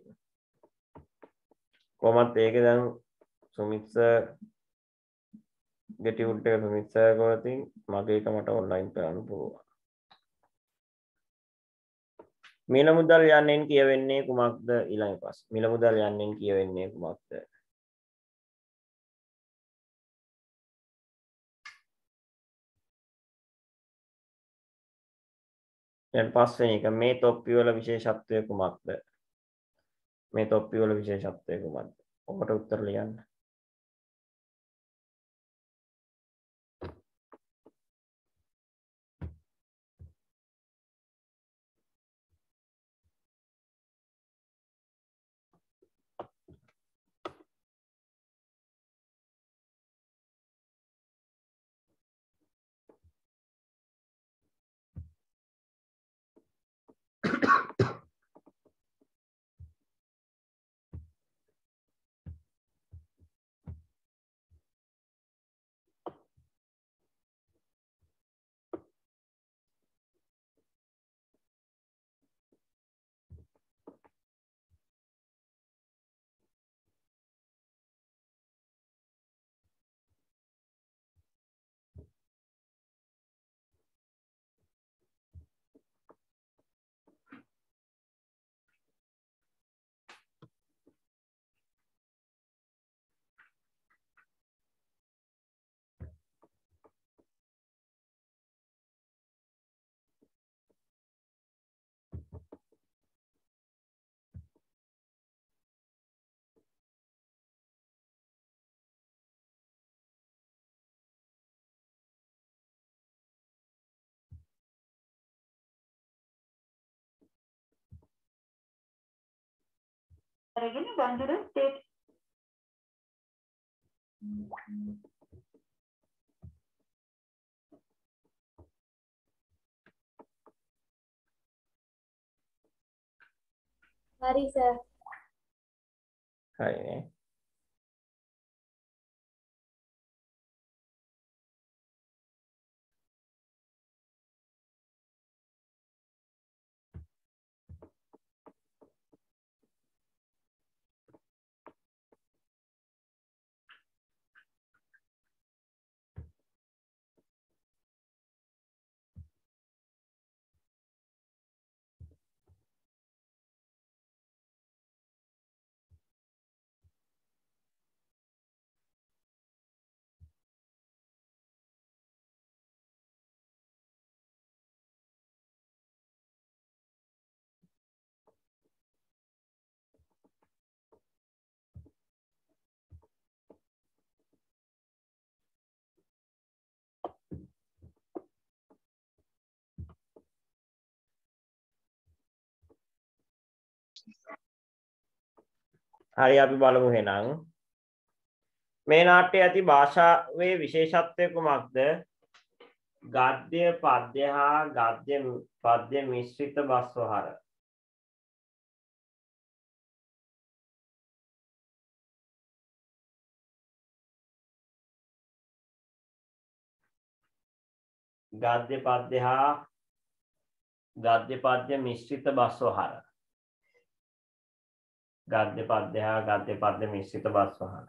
කොහොමත් ඒකේ දැන් සුමිත් සර් ගෙටිවුඩ් එක සුමිත් සර් ගෝතින් මගේ එක මට ඔන්ලයින් කරන්න පුළුවන්. මිල මුදල් යන්නෙන් කියවෙන්නේ කුමක්ද? ඊළඟ ප්‍රශ්න. මිල මුදල් යන්නෙන් කියවෙන්නේ කුමක්ද? දැන් පස්වෙනි එක මේ තොප්පි වල විශේෂත්වය කුමක්ද? මේ තොප්පි වල විශේෂත්වය කුමක්ද? ඔබට උත්තර ලියන්න. අරගෙන බඳුර ස්ටේට් හරි සර්. හරිනේ. හරි අපි බලමු එහෙනම්. මේ නාට්‍යයේ ඇති භාෂාවේ විශේෂත්වය කුමක්ද? ගද්‍ය පද්‍ය හා ගද්‍ය පද්‍ය මිශ්‍රිත බස්වහර. ගද්‍ය පද්‍ය හා ගද්‍ය පද්‍ය මිශ්‍රිත බස්වහර. ගද්‍ය පද්‍ය හා ගද්‍ය පද්‍ය මිශ්‍රිත බස්වහර.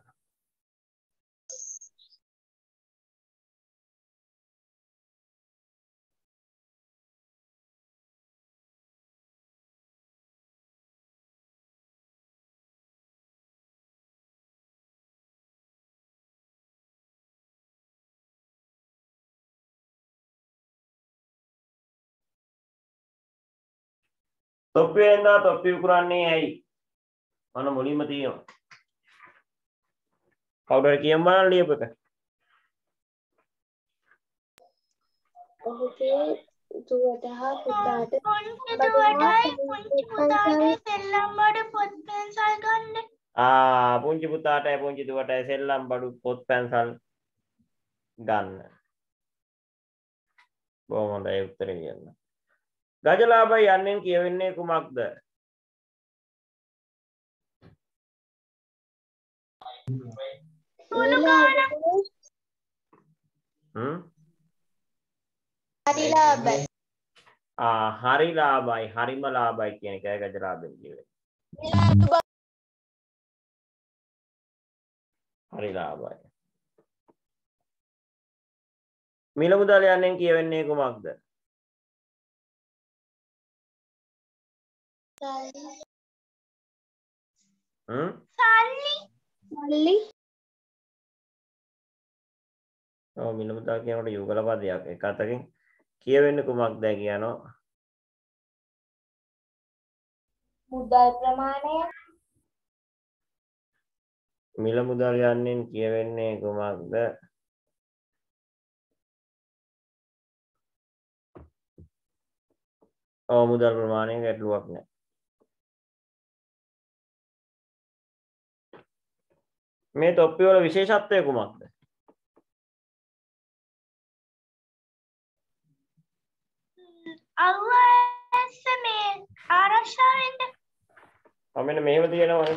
තොප්පි වෙනදා තොප්පි විකුණන්නේ ඇයි? මොන මුලින්ම තියෙනවා. කවුරු හරි කියන්න බලන්න ලියපු එක. ඔහුගේ දුවට හා පුතාට පුංචි දුවටයි පුංචි පුතාටයි සෙල්ලම් බඩු පොත් පෙන්සල් ගන්න. ආ පුංචි පුතාටයි පුංචි දුවටයි සෙල්ලම් බඩු පොත් පැන්සල් ගන්න. බොහොම හොඳයි උත්තරේ කියන්න. ගජලාභය යන්නෙන් කියවෙන්නේ කුමක්ද? හ්ම් හරි ලාභයි. ආ හරි ලාභයි හරිම ලාභයි කියන එකයි ගජලාභයෙන් කියවෙන්නේ. හරි ලාභයි. මිල මුදල් යන්නෙන් කියවෙන්නේ කුමක්ද? හ්ම් සල්ලි සල්ලි ඔව් මිල මුදල් කියනකොට යුගල පදයක් එක අතකින් කියවෙන්නේ කුමක්ද කියනවා. මුදල් ප්‍රමාණය මිල මුදල් යන්නෙන් කියවෙන්නේ කුමක්ද? ඔව් මුදල් ප්‍රමාණය ගැටලුවක් නැහැ. මේ තොප්පි වල විශේෂත්වය කුමක්ද? අවශ්‍ය මේ ආරක්ෂා වෙන්න. ඔව් මෙන්න මෙහෙම තියෙනවා.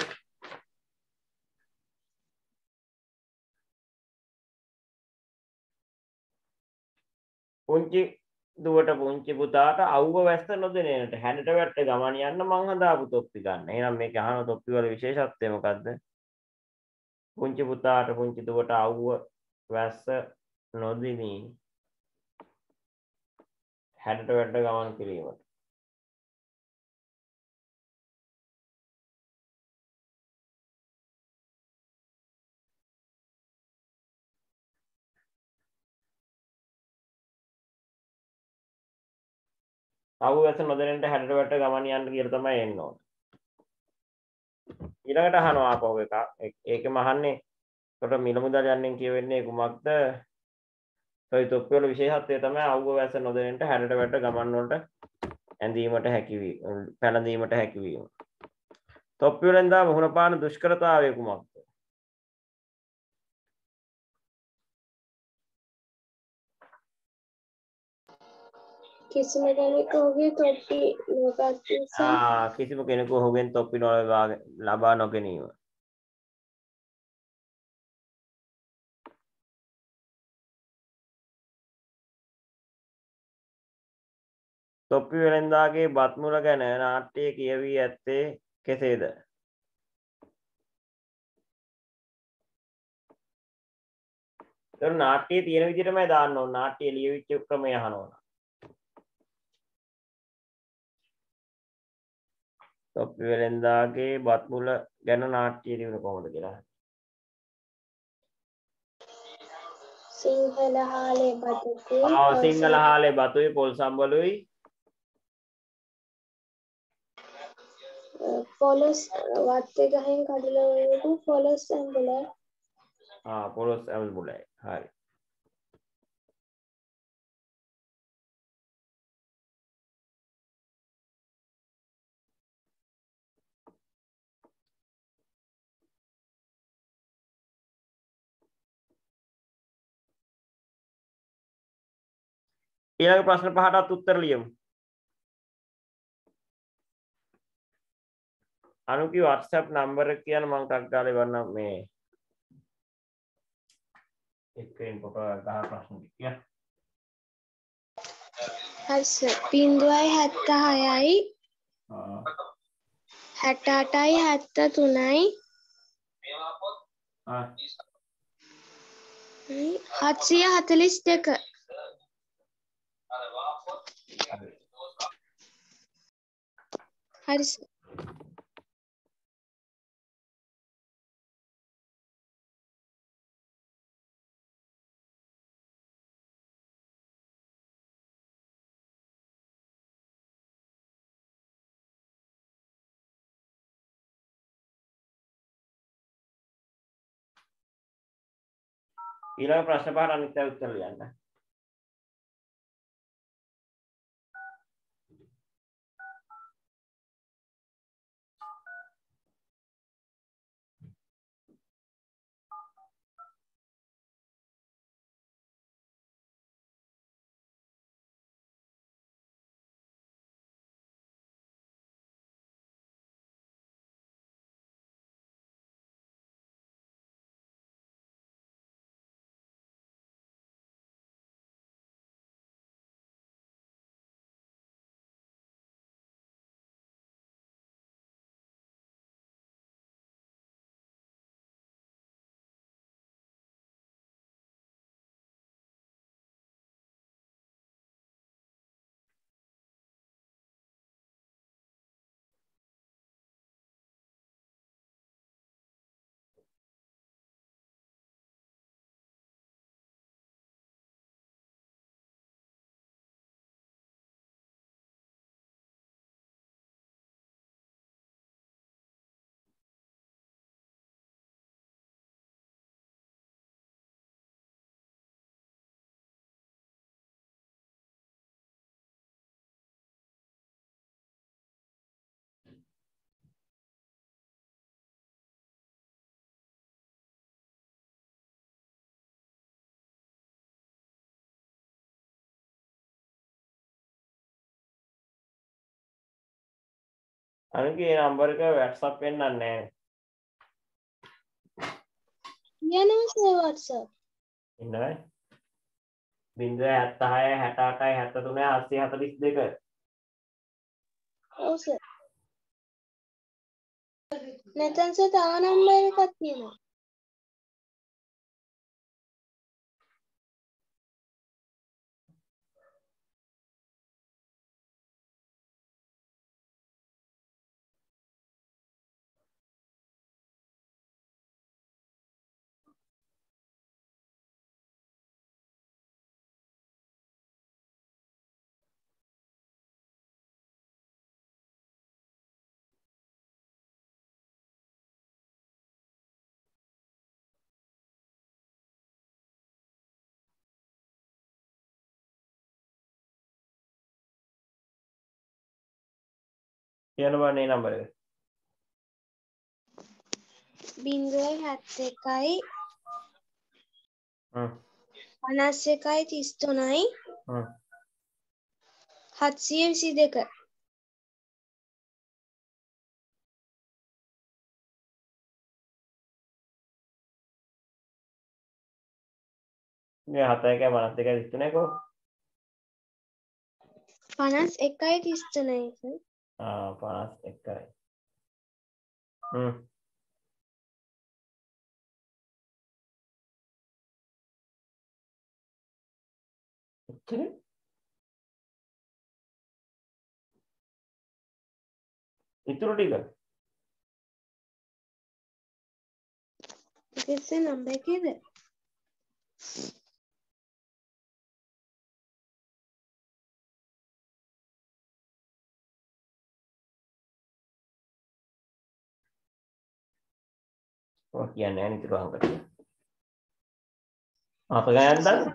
පුංචි දුවට පුංචි පුතාට අවුව වැස්ස නොදෙනේනට හැඩට වැට්ට ගමන් යන්න මං හදාපු තොප්පි ගන්න. එහෙනම් මේක අහන තොප්පි වල විශේෂත්වය මොකද්ද? පුංචි පුතාට පුංචි දුවට අවුව වැස්ස නොදිනී හැඩට වැට්ට ගමන් කිරීමට. අවුව වැස්ස නොදෙනෙන්ට හැඩට වැට්ට ගමන් යන්න කියලා තමයි එන්න ඕන. ඊළඟට අහනවා ආපහු එක. ඒකෙම අහන්නේ එතකොට මිල මුදල් යන්නෙන් කියවෙන්නේ කුමක්ද? ඔය තොප්පි වල විශේෂත්වය තමයි අවුව වැස්ස නොදෙනෙන්ට හැඩට වැට්ට ගමන් වලට ඇඳීමට හැකිවීම, පැළඳීමට හැකිවීම. තොප්පි වලින් දා මුහුණ පාන දුෂ්කරතාවය කුමක්ද? කිසිම කෙනෙකු ඔහුගේ තොප්පි නොගත් නිසා ආ කිසිම කෙනෙකු ඔහුගෙන් තොප්පි නොලබා ලබා නොගැනීම. තොප්පි වෙළෙන්දාගේ බත් මුල ගැන නාට්‍යයේ කියවී ඇත්තේ කෙසේද? ඒක නාට්‍යයේ තියෙන විදිහටමයි දාන්න ඕන. නාට්‍යයේ ලියවිච්ච ක්‍රමය අහන ඕන. තොප්පි වෙළෙන්දාගේ බත් මුල ගැන නාට්‍යයේ ලියුණ කොහොමද කියලා. සිංහල හාලේ බතුකුයි ආ සිංහල හාලේ බතුයි පොල් සම්බලුයි පොලොස් වත්තේ ගහෙන් කඩල වලට පොලොස් ඇඹුලයි. ආ පොලොස් ඇඹුලයි. හරි. ඊළඟ ප්‍රශ්න පහටත් උත්තර ලියමු. අනුකී WhatsApp නම්බර එක කියන මම ටක් ගාලා ඉවරනම් මේ එකෙන් පොත ගහ ප්‍රශ්න ටික. හරි සර්. බිංදුවයි හැත්තහයයි ආ හැටඅටයි හැත්තතුනයි ආ හත්සිය හතළිස් දෙක. හරි සර්. ඊළඟ ප්‍රශ්න පහට අනිත් අය උත්තර ලියන්න. අනුකී මේ නම්බර එක WhatsApp පෙන්නන්නේ නැහැ. කියනවා සර් WhatsApp. ඉන්නවයි. බිංදුවයි හැත්තහයයි හැටඅටයි හැත්තතුනයි හත්සිය හතළිස් දෙක. ඔව් සර්. නැතන් සර් තව නම්බර් එකක් තියෙනවා. කියන්න බෑ මේ නම්බර එක. බිංදුවයි හැත්තෑකයි හ්ම් පනස් එකයි තිස් තුනයි හ්ම් හත්සිය විසි දෙක. මේ හත එකයි පනස් දෙකයි තිස් තුනයි කො? පනස් එකයි තිස් තුනයි සර්. ආ පනස් එකයි. හ්ම් එච්චරයි. ඉතුරු ටික ඒක සර් නම්බර් එකේද? ඔය කියන්නේ නැහැ නේ ඉතුරු අංක ටික. අප ගණන් දන්නවද?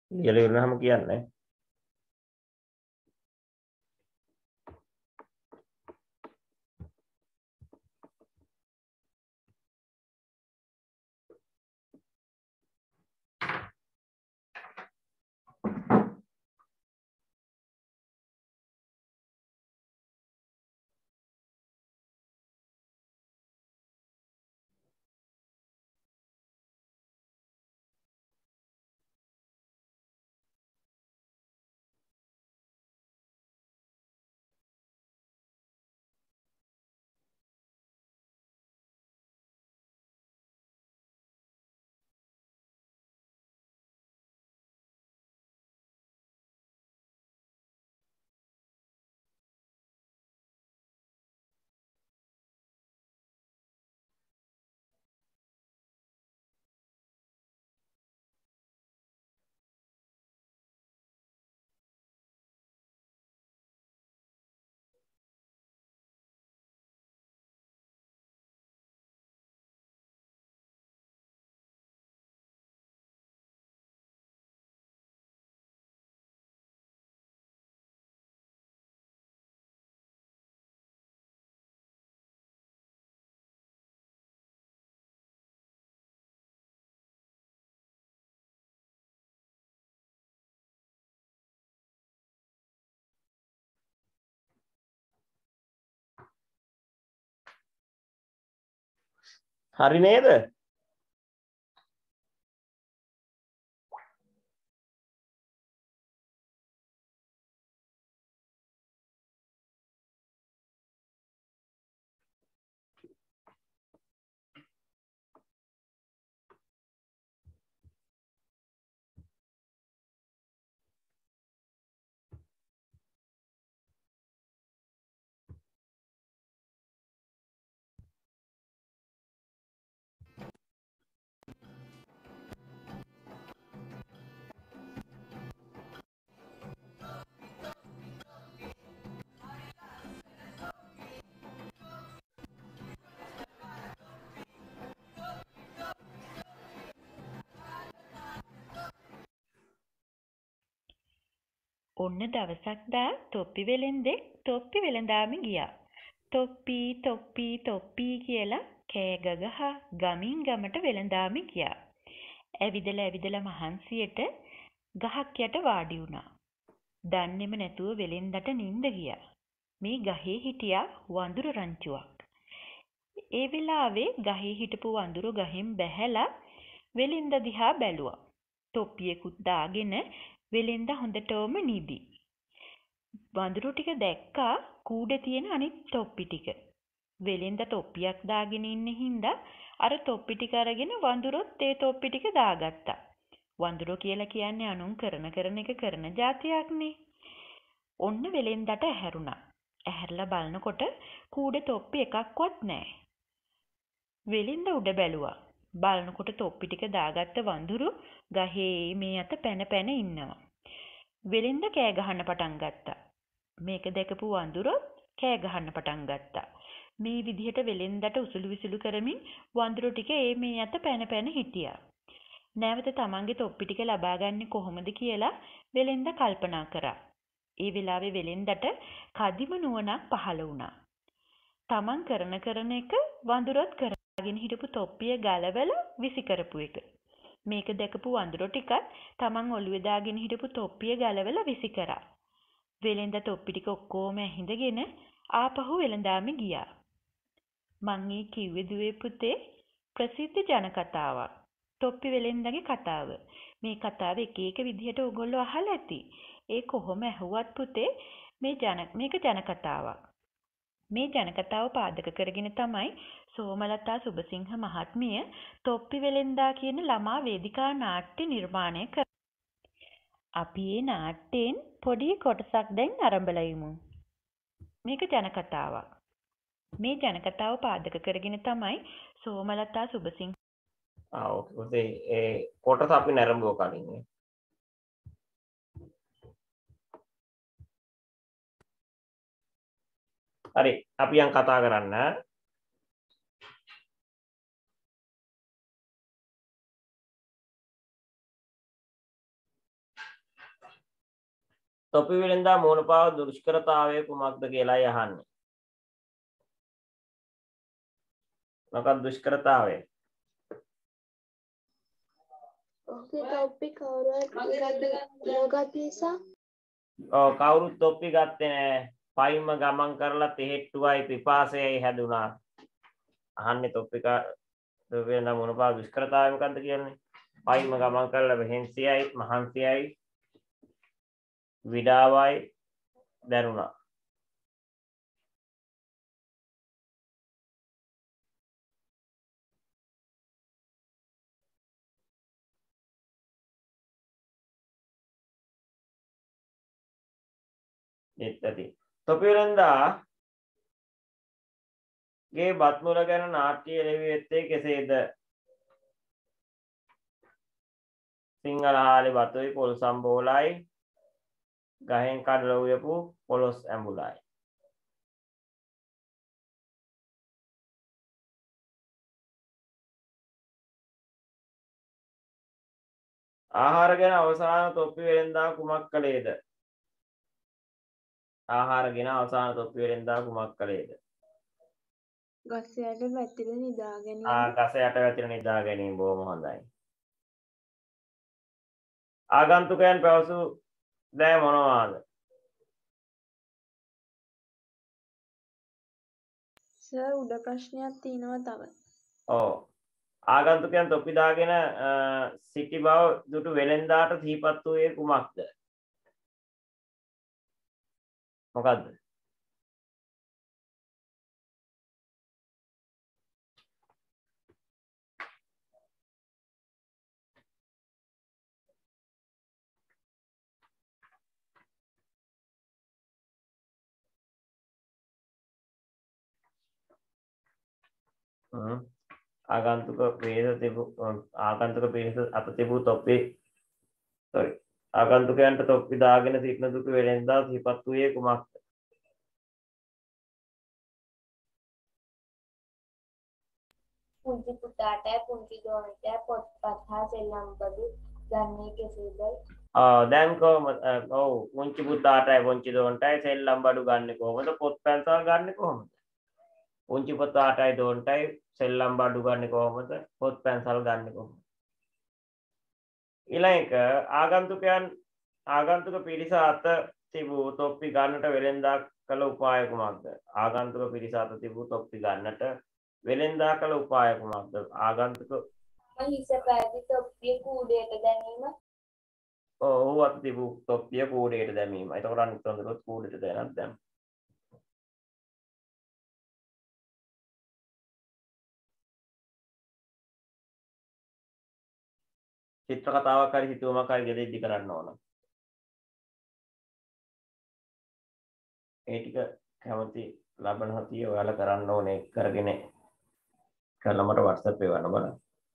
ලියලා ඉවරනම කියන්නේ. හරි නේද? ඔන්න දවසක් දා තොප්පි වෙලෙන්දෙක් තොප්පි වෙළඳාමේ ගියා. තොප්පි තොප්පි තොප්පි කියලා කෑ ගගහ ගමින් ගමට වෙළඳාමේ ගියා. ඇවිදලා ඇවිදලා මහන්සියට ගහක් යට වාඩි වුණා. දන්නේම නැතුව වෙලෙන්දට නිින්ද ගියා. මේ ගහේ හිටියා වඳුරු රංචුවක්. ඒ වෙලාවේ ගහේ හිටපු වඳුරු ගහෙන් බැහැලා වෙලෙන්ද දිහා බැලුවා. තොප්පියකුත් දාගෙන වෙලෙන්ද හොඳටම නිදි. වඳුරු ටික දැක්කා කූඩේ තියෙන අනිත් තොප්පි ටික. වෙලෙන්ද තොප්පියක් දාගෙන ඉන්න හින්දා අර තොප්පි ටික අරගෙන වඳුරොත් ඒ තොප්පි ටික දාගත්තා. වඳුරෝ කියලා කියන්නේ අනුන් කරන කරන එක කරන જાතියක්නේ. ඔන්න වෙලෙන්දට ඇහැරුණා. ඇහැරලා බලනකොට කූඩේ තොප්පි එකක්වත් නැහැ. වෙලෙන්ද උඩ බැලුවා. බලනකොට තොප්පි ටික දාගත්ත වඳුරු ගහේ මේ අත පැන පැන ඉන්නවා. වෙලෙන්ද කෑ ගහන්න පටන් ගත්තා. මේක දැකපු වඳුරොත් කෑ ගහන්න පටන් ගත්තා. මේ විදිහට වෙලෙන්දට උසුළු විසුළු කරමින් වඳුරු ටික ඒ මේ අත පැන පැන හිටියා. නැවත තමන්ගේ තොප්පි ටික ලබා ගන්නේ කොහොමද කියලා වෙලෙන්ද කල්පනා කරා. ඒ වෙලාවේ වෙලෙන්දට කදිම නුවණක් පහළ වුණා. තමන් කරන කරන එක වඳුරොත් කරගෙන හිටපු තොප්පිය ගලවලා විසි කරපු එක. මේක දැකපු වඳුරෝ ටිකත් තමන් ඔළුවේ දාගෙන හිටපු තොප්පිය ගලවලා විසි කරා. වෙලෙන්ද තොප්පි ටික ඔක්කොම ඇහිඳගෙන ආපහු වෙළඳාමේ ගියා. මං ඒ කිව්වේ දුවේ පුතේ ප්‍රසිද්ධ ජන කතාවක්. තොප්පි වෙලෙන්දගේ කතාව. මේ කතාව එක එක විදිහට ඔයගොල්ලෝ අහලා ඇති. ඒ කොහොම ඇහුවත් පුතේ මේ ජන මේක ජන කතාවක්. මේ ජන කතාව පාදක කරගෙන තමයි සෝමලතා සුබසිංහ මහත්මිය තොප්පි වෙලෙන්දා කියන ළමා වේදිකා නාට්‍ය නිර්මාණය කළා. අපි මේ නාට්‍යයෙන් පොඩි කොටසක් දැන් ආරම්භලා යමු. මේක ජන කතාවක්. මේ ජන කතාව පාදක කරගෙන තමයි සෝමලතා සුබසිංහ ආ ඕකේ පුතේ ඒ කොටස අපි නරඹුව කලින්. හරි අපි යන් කතා කරන්න. තොපි වෙලෙන්දා මූණ පාව දුෂ්කරතාවය කුමක්ද කියලා යහන්නේ. මොකක්ද දුෂ්කරතාවය? ඔහුගේ තොප්පි කවුරුත් නොගත් නිසා. ඔව් කවුරුත් තොප්පි ගත්තේ නෑ. පයින්ම ගමන් කරලා තෙහෙට්ටුවයි පිපාසයයි හැදුනා. අහන්නේ තොප්පි කා තොපි වෙලෙන්දා මූණ පාව දුෂ්කරතාවය මොකක්ද කියන්නේ? පයින්ම ගමන් කරලා වෙහෙන්සියයි මහන්සියයි විඩාවයි දැනුණා. එත්තති. තොපි වෙලෙන්දා ගේ බත් මුල ගැන නාට්‍ය එළවී ඇත්තේ කෙසේද? සිංහල හාලේ බතුයි පොල් සම්බෝලයි ගහෙන් කඩලා උයපු පොලොස් ඇඹුලයි. ආහාර ගැන අවසාන තොප්පි වෙලෙන්දා කුමක් කළේද? ආහාර ගැන අවසාන තොප්පි වෙලෙන්දා කුමක් කළේද? ගස් යට වැතිර නිදා ගැනීම. ආ ගස යට වැතිර නිදා ගැනීම බොහොම හොඳයි. ආගන්තුකයන් පැවසු දෑ මොනවාද? සර් උඩ ප්‍රශ්නයක් තියෙනවා තව. ඔව්. ආගන්තුකයන් තොප්පි දාගෙන සිටි බව දුටු වෙලෙන්දාට සිහිපත් වූයේ කුමක්ද? මොකද්ද? ආගන්තුක පිරිස තිබු ආගන්තුක පිරිස අත තිබූ තොප්පි sorry ආගන්තුකයන්ට තොප්පි දාගෙන සිටින දුක වෙලෙන්දා සිහිපත් වූයේ කුමක්ද? පුංචි පුතාට පුංචි දුවන්ට පොත්පත් හා සෙල්ලම් බඩු ගන්නේ කෙසේද? ආ දැන් කොහමද? ඔව් පුංචි පුතාටයි පුංචි දුවන්ටයි සෙල්ලම් බඩු ගන්නෙ කොහමද? පොත් පැන්සල් ගන්නෙ කොහමද? පුංචි පුතාටයි දුවන්ටයි සෙල්ලම් බඩු ගන්නෙ කොහමද? පොත් පැන්සල් ගන්නෙ කොහමද? ඊළඟ ආගන්තුකයන් ආගන්තුක පිරිස අත තිබූ තොප්පි ගන්නට වෙලෙන්දා කළ උපාය කුමක්ද? ආගන්තුක පිරිස අත තිබූ තොප්පි ගන්නට වෙලෙන්දා කළ උපාය කුමක්ද? ආගන්තුක හිස පැදි තොප්පිය කූඩයට දැමීම. ඔව් අත තිබූ තොප්පිය කූඩයට දැමීම. එතකොට අනිත් හොඳට කූඩයට දැනක් දැම්ම. චිත්‍ර කතාවක් හරි හිතුවමක් හරි ගෙදෙද්දි කරන්න ඕන. ඒ ටික කැමති ලබන හතිය ඔයාලා කරන්න ඕනේ කරගෙන කරලා මට WhatsApp එකේ වන්න බලන්න.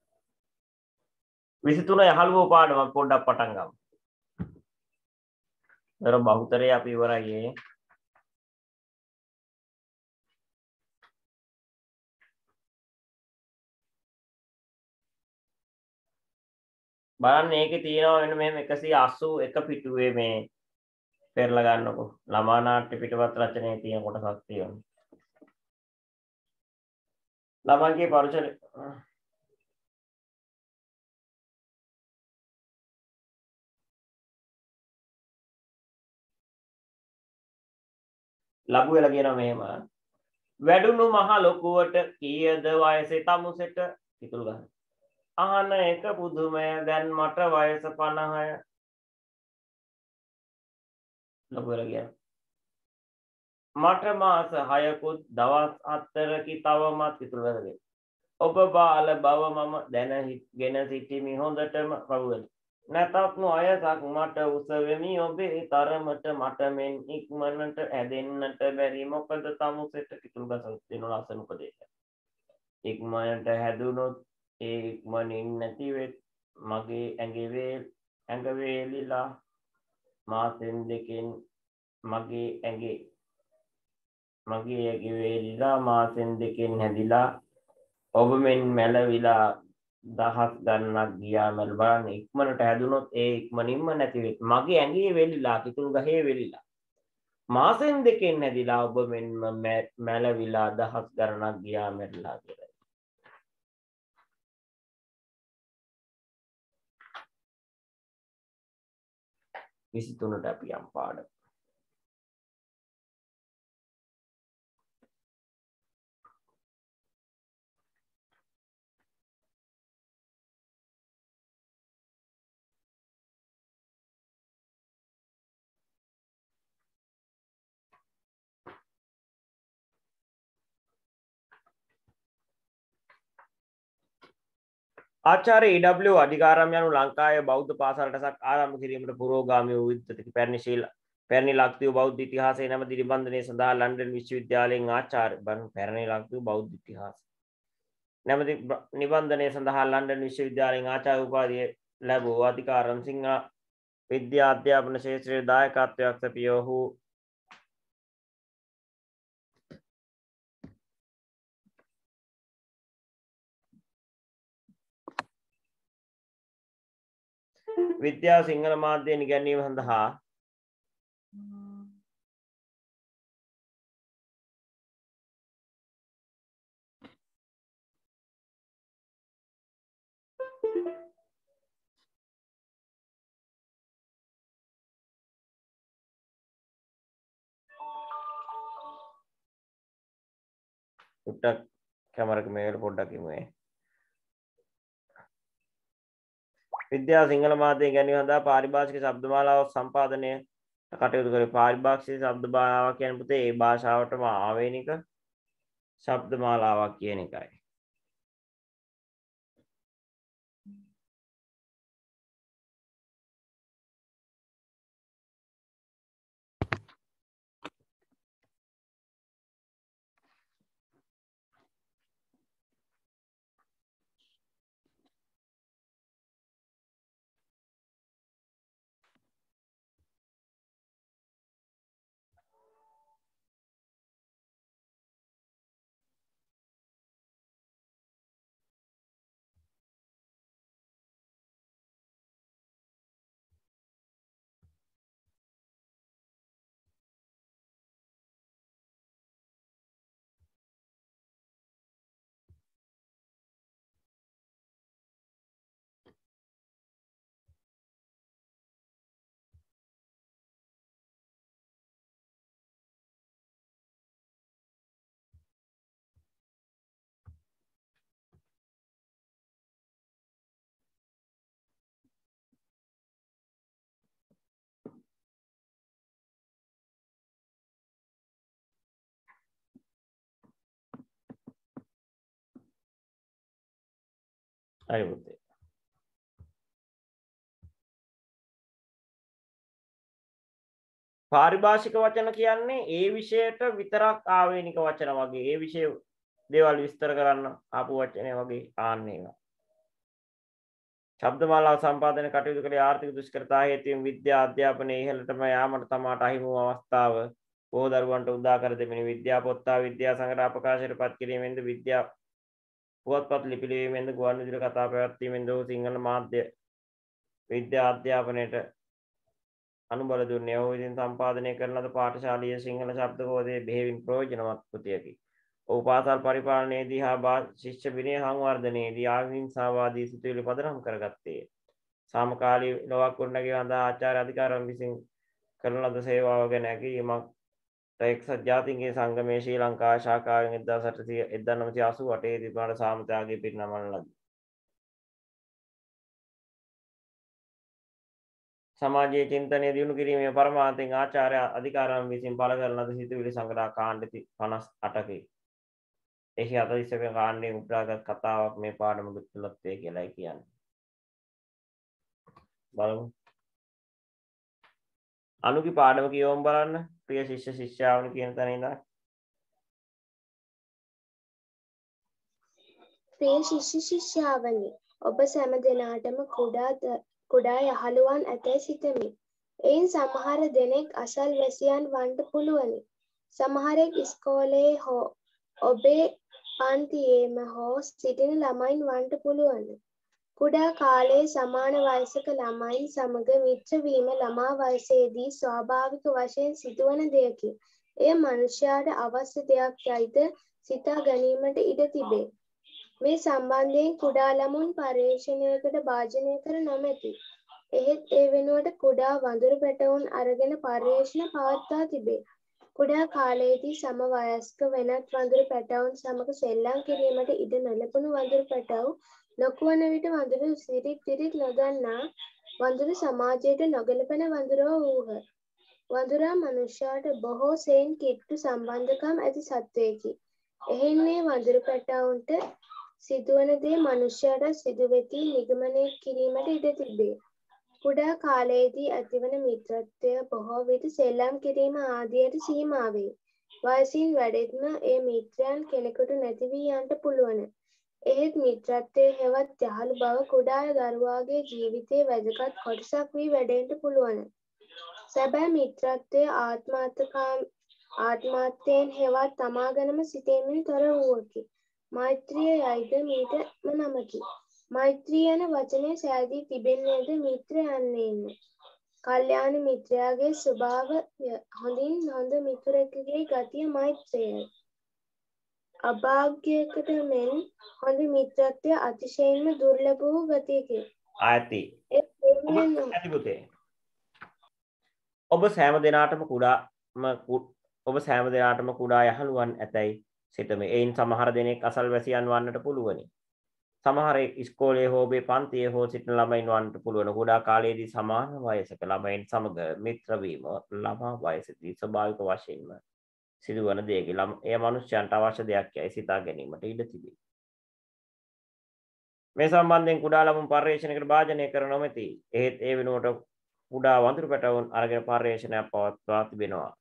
විසිතුන යහළුවෝ පාඩම පොඩ්ඩක් පටන් ගමු. දර බහුතරේ අපි ඉවරයි. බලන්න මේකේ තියෙනවා වෙන මෙහෙම එකසිය අසූ එක පිටුවේ මේ පෙරලා ගන්නකො. ළමා නාට්‍ය පිටපත් රචනයේ තියෙන කොටසක් තියෙනවා. ළමන්ගේ පරිසර ලබු වෙලා කියනවා මෙහෙම. වැඩුණු මහ ලොකුවට කීයද වයසේ තමුසෙට පිටුල් ගන්න. අහන එක පුදුමය දැන් මට වයස පනහය. ලබු වෙලා කියනවා. මට මාස හයකුත් දවස් හතරකි තවමත් පිටුල් ගන්න. ඔබ බාල බව මම දැනගෙන සිටිමි හොඳටම පවුවල. නැතත් නොඅයසක් මට උස වෙමි ඔබේ තරමට මට මෙන් ඉක්මනට ඇදෙන්නට බැරි මොකද තමුසෙට පිටුල් ගසන් දෙන ලස්සන උපදේශ. ඉක්මනට හැදුනොත් ඒ ඉක්මනින් නැති වෙත් මගේ ඇඟේ වේල් ඇඟ වේලිලා මාසෙන් දෙකෙන් මගේ ඇඟේ මගේ ඇඟේ වේලිලා මාසෙන් දෙකෙන් හැදිලා ඔබ මෙන් මැලවිලා දහස් ගණනක් ගියාම බලන්න ඉක්මනට හැදුනොත් ඒ ඉක්මනින්ම නැති වෙයි. මගේ ඇඟේ වෙලිලා කිතුල් ගහේ වෙලිලා. මාසෙන් දෙකෙන් නැදිලා ඔබ මෙන්ම මැලවිලා දහස් ගණනක් ගියා මැරිලා කියලා. විසිතුනට අපි යම් පාඩම. ආචාර්ය ඊ.ඩබ්ලිව් අධිකාරම් යනු ලංකාවේ බෞද්ධ පාසල් රැසක් ආරම්භ කිරීමට පුරෝගාමී වූ විද්වතෙකි. පැරණි ශීල පැරණි ලක්දිව බෞද්ධ ඉතිහාසයේ නැමැති නිබන්ධනයේ සඳහා ලන්ඩන් විශ්වවිද්‍යාලයෙන් ආචාර්ය පැරණි ලක්දිව බෞද්ධ ඉතිහාසය නැමැති නිබන්ධනයේ සඳහා ලන්ඩන් විශ්වවිද්‍යාලයෙන් ආචාර්ය උපාධිය ලැබූ අධිකාරම් සිංහල විද්‍යා අධ්‍යාපන ක්ෂේත්‍රයේ දායකත්වයක් සැපිය ඔහු විද්‍යාව සිංහල මාධ්‍යයෙන් ඉගැන්වීම සඳහා උට්ටක් කැමරක මේකට පොඩ්ඩක් ඉමුවේ. විද්‍යාව සිංහල මාධ්‍යයෙන් ඉගැන්වීම සඳහා පාරිභාෂික ශබ්දමාලාව සම්පාදනය කටයුතු කරේ. පාරිභාෂික ශබ්දමාලාවක් කියන පුතේ ඒ භාෂාවටම ආවේනික ශබ්දමාලාවක් කියන එකයි. හරි පුතේ. පාරිභාෂික වචන කියන්නේ ඒ විෂයට විතරක් ආවේනික වචන වගේ. ඒ විෂය දේවල් විස්තර කරන්න ආපු වචනේ වගේ ආන්නේ ඒවා. ශබ්දමාලාව සම්පාදනය කටයුතු කළේ ආර්ථික දුෂ්කරතා හේතුවෙන් විද්‍යා අධ්‍යාපනයේ ඉහළටම යාමට තමාට අහිමි වූ අවස්ථාව බොහෝ දරුවන්ට උදා කර දෙමිනි. විද්‍යා පොත්තා විද්‍යා සංග්‍රහ ප්‍රකාශයට පත් කිරීමෙන්ද විද්‍යා පුවත්පත් ලිපි ලිවීමෙන්ද ගුවන් විදුලි කතා පැවැත්වීමෙන්ද සිංහල මාධ්‍ය විද්‍යා අධ්‍යාපනයට අනුබල දුන්නේ. ඔහු විසින් සම්පාදනය කරන ලද පාඨශාලීය සිංහල ශබ්දකෝෂයේ බෙහෙවින් ප්‍රයෝජනවත් කෘතියකි. ඔහු පාසල් පරිපාලනයේදී හා ශිෂ්‍ය විනය සංවර්ධනයේදී ආගමිකවාදී සිතුවිලි පදනම් කරගත්තේ. සමකාලීන ලෝක ගොඩනැගීම සඳහා ආචාර්ය අධිකාරියන් විසින් කරන ලද සේවාව ගැන ඇගීමක් එක්සත් ජාතීන්ගේ සංගමයේ ශ්‍රී ලංකා ශාඛාවෙන් එක්දාස් නවසිය අසූඅට දී ප්‍රාණ සාමත්‍යාගයේ පිරිනමන ලදී. සමාජයේ චින්තනය දියුණු කිරීමේ පරමාර්ථයෙන් ආචාර්ය අධිකාරියන් විසින් පළ කරන ලද සිතුවිලි සංග්‍රහ කාණ්ඩ පනස් අටකි. එහි හතළිස් වෙනි කාණ්ඩයෙන් උපුටාගත් කතාවක් මේ පාඩම තුලත් වේ කියලායි කියන්නේ. බලමු. අනුගේ පාඩම කියවමු බලන්න. ප්‍රිය ශිෂ්‍ය ශිෂ්‍යාවනි කියන තැන ඉඳන්. ප්‍රිය ශිෂ්‍ය ශිෂ්‍යාවනි, ඔබ සෑම දෙනාටම කුඩා කුඩා යහළුවන් ඇතැයි සිතමි. එයින් සමහර දෙනෙක් අසල්වැසියන් වන්නට පුළුවනි. සමහරෙක් ඉස්කෝලේ හෝ ඔබේ පන්තියේම හෝ සිටින ළමයින් වන්නට පුළුවන. කුඩා කාලයේ සමාන වයසක ළමයින් සමග මිත්‍ර වීම ළමා වයසේදී ස්වාභාවික වශයෙන් සිදුවන දෙයකි. එය මනුෂ්‍යයාට අවශ්‍ය දෙයක් යයිද සිතා ගැනීමට ඉඩ තිබේ. මේ සම්බන්ධයෙන් කුඩා ළමුන් පර්යේෂණයකට භාජනය කර නොමැති. එහෙත් ඒ වෙනුවට කුඩා වඳුරු පැටවුන් අරගෙන පර්යේෂණ පවත්වා තිබේ. කුඩා කාලයේදී සම වයස්ක වෙනත් වඳුරු පැටවුන් සමග සෙල්ලම් කිරීමට ඉඩ නොලැබුණු වඳුරු පැටව් ලොකු වන විට වඳුරු සිරිත් විරිත් නොදන්නා වඳුරු සමාජයට නොගැලපෙන වඳුරෝ වූහ. වඳුරා මනුෂ්‍යයාට බොහෝ සෙයින් කිට්ටු සම්බන්ධකම් ඇති සත්වයෙකි. එහෙන් මේ වඳුරු පැටවුන්ට සිදුවන දේ මනුෂ්‍යයාට සිදුවෙති නිගමනය කිරීමට ඉඩ තිබේ. කුඩා කාලයේදී ඇතිවන මිත්‍රත්වය බොහෝ විට සෙල්ලම් කිරීම ආදියට සීමා වේ. වයසින් වැඩෙත්ම ඒ මිත්‍රයන් කෙනෙකුට නැති වී යන්නට පුළුවන්. එහෙත් මිත්‍රත්වය හෙවත් යහළු බව කුඩා දරුවාගේ ජීවිතයේ වැදගත් කොටසක් වී වැඩෙන්නට පුළුවන්. සැබෑ මිත්‍රත්වය ආත්මාර්ථකාම ආත්මාර්ථයෙන් හෙවත් තමා ගැනම සිතීමෙන් තොර වූවකි. මෛත්‍රිය යයිද මීටම නමකි. මෛත්‍රී යන වචනය සෑදී තිබෙන්නේද මිත්‍ර යන්නේම. කල්යාණ මිත්‍රයාගේ ස්වභාවය හොඳින් හොඳ මිතුරෙකුගේ ගතිය මෛත්‍රියයි. අභාග්‍යයකට මෙන් හොඳ මිත්‍රත්වය අතිශයින්ම දුර්ලභ වූ ගතියකි. ආයති. ඒ ප්‍රේමයෙන් ඇති පුතේ. ඔබ සෑම දෙනාටම කුඩාම ඔබ සෑම දෙනාටම කුඩා යහළුවන් ඇතැයි සිතමි. එයින් සමහර දෙනෙක් අසල්වැසියන් වන්නට පුළුවනි. සමහර ඉස්කෝලේ හෝ ඔබේ පන්තියේ හෝ සිටින ළමයින් වන්නට පුළුවන්. කුඩා කාලයේදී සමාන වයසක ළමයින් සමග මිත්‍ර වීම ළමා වයසේදී ස්වභාවික වශයෙන්ම සිදුවන දෙයකි. එය මනුෂ්‍යයන්ට අවශ්‍ය දෙයක් යයි සිතා ගැනීමට ඉඩ තිබේ. මේ සම්බන්ධයෙන් කුඩා ළමුන් පර්යේෂණයකට භාජනය කර නොමැති. එහෙත් ඒ වෙනුවට කුඩා වඳුරු පැටවුන් අරගෙන පර්යේෂණයක් පවත්වා තිබෙනවා.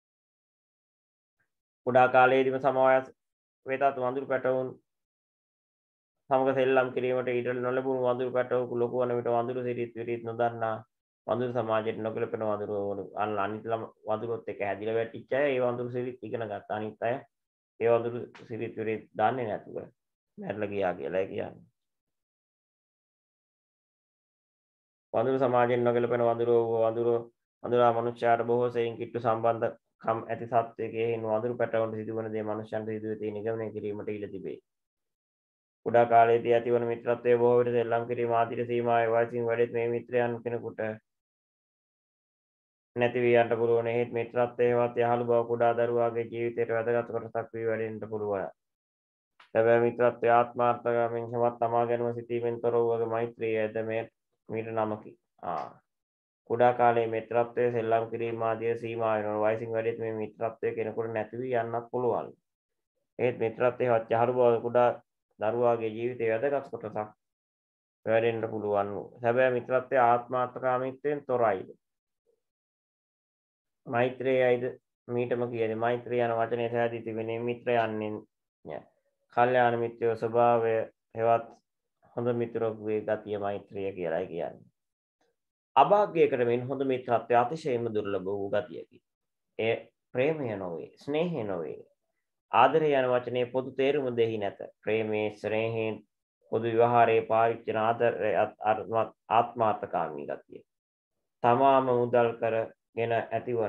කුඩා කාලයේදීම සම වයස් වෙතත් වඳුරු පැටවුන් සමග සෙල්ලම් කිරීමට ඉඩ නොලැබුණු වඳුරු පැටවකු ලොකු වන විට වඳුරු සිරිත් විරිත් නොදන්නා වඳුරු සමාජයට නොගැලපෙන වඳුරු අන්න අනිත් වඳුරුත් එක්ක හැදිලා වැටිච්ච අය ඒ වඳුරු සිරිත් ඉගෙන ගත්ත. අනිත් අය ඒ වඳුරු සිරිත් විරිත් දන්නේ නැතුව මැරලා ගියා කියලා කියන්නේ. වඳුරු සමාජයෙන් නොගැලපෙන වඳුරෝ වඳුරෝ වඳුරා මනුෂ්‍යයාට බොහෝ සෙයින් කිට්ටු සම්බන්ධකම් ඇති සත්වයකේ හින් වඳුරු පැටවුන්ට සිදුවන දේ මනුෂ්‍යයන්ට සිදුවේ තියෙන නිගමනය කිරීමට ඉඩ තිබේ. කුඩා කාලයේදී ඇතිවන මිත්‍රත්වය බොහෝ විට සෙල්ලම් කිරීම ආදිට සීමාවේ වයසින් වැඩිත් මේ මිත්‍රයන් කෙනෙකුට නැති වී යන්නට පුළුවන්. එහෙත් මිත්‍රත්වයේවත් යහළු බව කුඩා දරුවාගේ ජීවිතයට වැදගත් කොටසක් වී වැඩෙන්නට පුළුවන්. සැබෑ මිත්‍රත්වය ආත්මාර්ථකමින් හෙවත් තමා ගැනම සිතීමෙන් තොර වූ මෛත්‍රියද මේ මීට නමකි. ආ කුඩා කාලයේ මිත්‍රත්වයේ සෙල්ලම් කිරීම ආදිය සීමා වෙනවා. වයසින් වැඩිත් මේ මිත්‍රත්වය කෙනෙකුට නැති වී යන්නත් පුළුවන්. එහෙත් මිත්‍රත්වයේවත් යහළු බව කුඩා දරුවාගේ ජීවිතයේ වැදගත් කොටසක් වැඩෙන්න පුළුවන්. සැබෑ මිත්‍රත්වයේ ආත්මාර්ථකාමීත්වයෙන් තොරයිද? මෛත්‍රියයිද මීටම කියන්නේ. මෛත්‍රිය යන වචනේ සෑදී තිබෙන්නේ මිත්‍ර යන්නේ. කල්යාණ මිත්‍රයෝ ස්වභාවය හෙවත් හොඳ මිතුරෙකුගේ ගතිය මෛත්‍රිය කියලායි කියන්නේ. අභාග්‍යයකට මෙන් හොඳ මිත්‍රත්වය අතිශයින්ම දුර්ලභ වූ ගතියකි. එය ප්‍රේමය නොවේ, ස්නේහය නොවේ. ආදරය යන වචනේ පොදු තේරුම දෙහි නැත. ප්‍රේමයේ ස්නේහයෙන් පොදු විවහාරයේ පාවිච්චි කරන ආදරය ආත්මාර්ථකාමී ගතිය. තමාම මුදල් කරගෙන ඇතිවන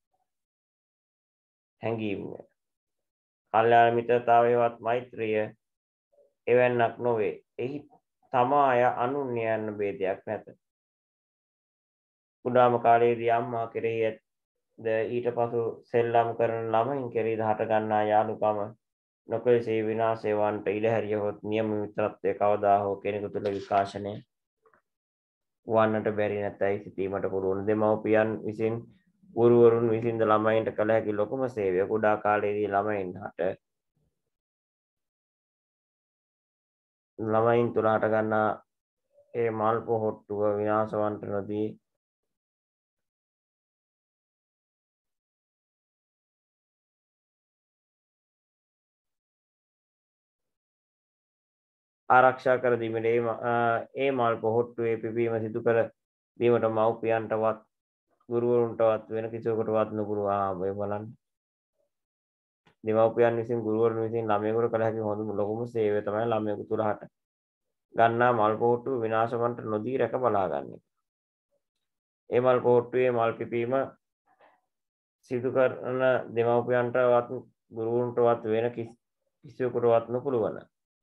හැඟීම්ය. කල්යාණ මිත්‍රතාවයවත් මෛත්‍රිය එවන්නක් නොවේ. එහි තමාය අනුන්‍ය යන ભેදයක් නැත. කුඩාම කාලයේදී අම්මා කෙරෙහි ද ඊට පසු සෙල්ලම් කරන ළමයින් කෙරෙහි හට ගන්නා යාළුකම නොකලසේ විනාශය වන්නට ඉඩ හැරියහොත් නියම මිත්‍රත්වය කවදා හෝ කෙනෙකු තුළ විකාශනය වන්නට බැරි නැතයි සිතීමට පුළුවන්. දෙමව්පියන් විසින් ගුරුවරුන් විසින්ද ළමයින්ට කළ හැකි ලොකුම සේවය කුඩා කාලයේදී ළමයින් හට ළමයින් තුළ හට ගන්නා ඒ මල් පොහොට්ටුව විනාශ වන්නට නොදී ආරක්ෂා කර දීමට ඒ මල් පොහොට්ටුවේ පිපීම සිදු කර දීමට මව්පියන්ටවත් ගුරුවරුන්ටවත් වෙන කිසිවෙකුටවත් නුගුරු ආවේ බලන්න. දෙමව්පියන් විසින් ගුරුවරුන් විසින් ළමයෙකුට කළ හැකි හොඳම ලොකුම සේවය තමයි ළමයෙකු තුළ හට ගන්නා මල් පොහොට්ටුව විනාශ වන්නට නොදී රැක බලා ගන්න එක. ඒ මල් පොහොට්ටුවේ මල් පිපීම සිදු කරන දෙමව්පියන්ටවත් ගුරුවරුන්ටවත් වෙන කිසිවෙකුටවත් නොපුළුවන.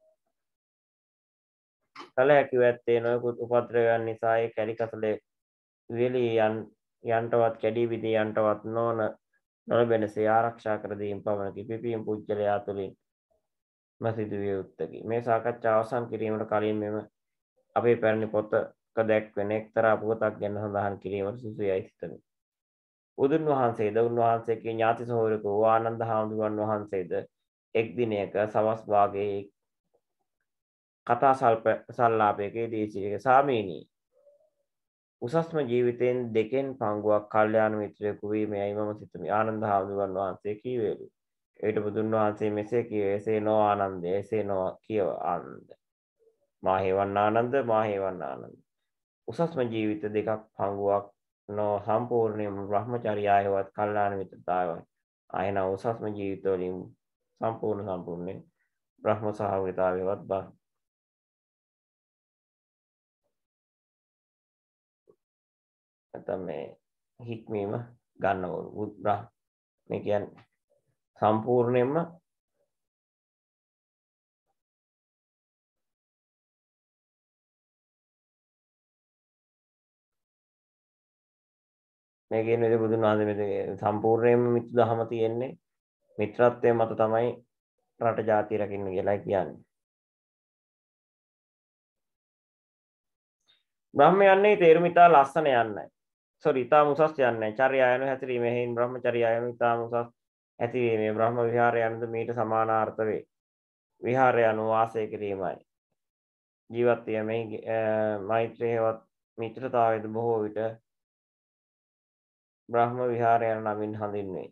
කල හැකිව ඇත්තේ නොයෙකුත් උපද්‍රවයන් නිසා ඒ කැඩි කසලේ වියලී යන්ටවත් කැඩී බිඳී යන්ටවත් නොවන නොලැබෙනසේ ආරක්ෂා කර දීම පමණකි පිපීම පුජ්‍යලයා තුළින් සිදුවිය යුත්තකි. මේ සාකච්ඡාව අවසන් කිරීමට කලින් මෙම අපේ පැරණි පොතක දැක්වෙන එක්තරා පුවතක් ගැන සඳහන් කිරීමට සුදුසුයයි සිතමි. බුදුන් වහන්සේද උන්වහන්සේගේ ඥාති සහෝදරක වූ ආනන්ද හාමුදුරුවන් වහන්සේද එක් දිනයක සවස් භාගයේ කතා සල්ලාපයකදී සිටියේ සාමීනී උසස්ම ජීවිතයෙන් දෙකෙන් පංගුවක් කල්යාණ මිත්‍රයෙකු වීමයි මම සිතමි. ආනන්ද හාමුදුරුවන් වහන්සේ කීවේලු. ඒට බුදුන් වහන්සේ මෙසේ කියේ එසේ නෝ ආනන්ද එසේ නෝ කියව ආනන්ද. මා හේවන්න ආනන්ද මා හේවන්න ආනන්ද. උසස්ම ජීවිත දෙකක් පංගුවක් නෝ සම්පූර්ණයෙන්ම බ්‍රහ්මචර්යායවත් කල්යාණ මිත්‍රතාවයි. ආයන උසස්ම ජීවිත වලින් සම්පූර්ණ සම්පූර්ණයෙන් බ්‍රහ්ම සහගතතාවයවත් බා. නැත්නම් මේ හික්මීම ගන්න ඕන. බුද්ධ මේ කියන්නේ සම්පූර්ණයෙන්ම මේ කියන විදිහ බුදුන් වහන්සේ මේ සම්පූර්ණයෙන්ම මිත්‍ර දහම තියෙන්නේ මිත්‍රත්වයේ මත තමයි රට ජාතිය රකින්න කියලා කියන්නේ. බ්‍රහ්මයන්නේ තේරුම ඉතා ලස්සන යන්නයි. සෝරි ඉතා උසස් යන්නයි. චර්යායන හැසිරීමේ හේන් බ්‍රහ්මචර්යායන ඉතා උසස් ඇතිවීමේ බ්‍රහ්ම විහාරය යනද මීට සමානාර්ථ වේ. විහාරය anu වාසය කිරීමයි. ජීවත් වීමේ මෛත්‍රියවත් මිත්‍රතාවයද බොහෝ විට බ්‍රහ්ම විහාරය යන නමින් හඳුන්වන්නේ.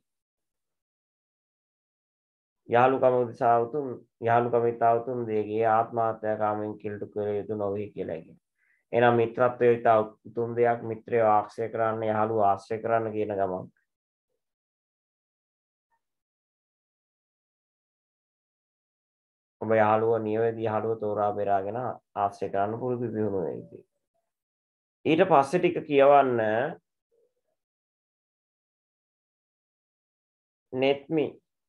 යහළුකම උදෙසා උතුම් යහළුකම ඉතා උතුම් දෙයගේ ආත්මාර්ථය කාමෙන් කිලුට කළ යුතු නොවේ කියලා කියනවා. එහෙනම් මිත්‍රත්වය ඉතා උතුම් දෙයක්. මිත්‍රයව ආශ්‍රය කරන්න යහළුව ආශ්‍රය කරන්න කියන ගමන් ඔබ යහළුව නියවැරදි යහළුව තෝරා බේරාගෙන ආශ්‍රය කරන්න පුරුදු දියුණු වෙයි. ඊට පස්සේ ටික කියවන්න netme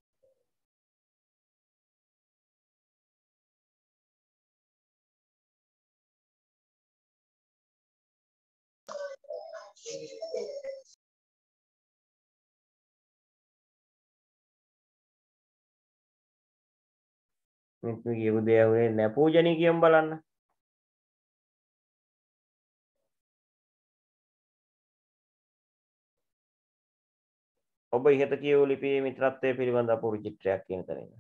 netme කියපු දේ වුණේ නැහැ. පූජනීය කියමු බලන්න. ඔබ ඉහත කියවූ ලිපියේ මිත්‍රත්වයේ පිළිබඳ අපූර්ව චිත්‍රයක් කියන තැනින්.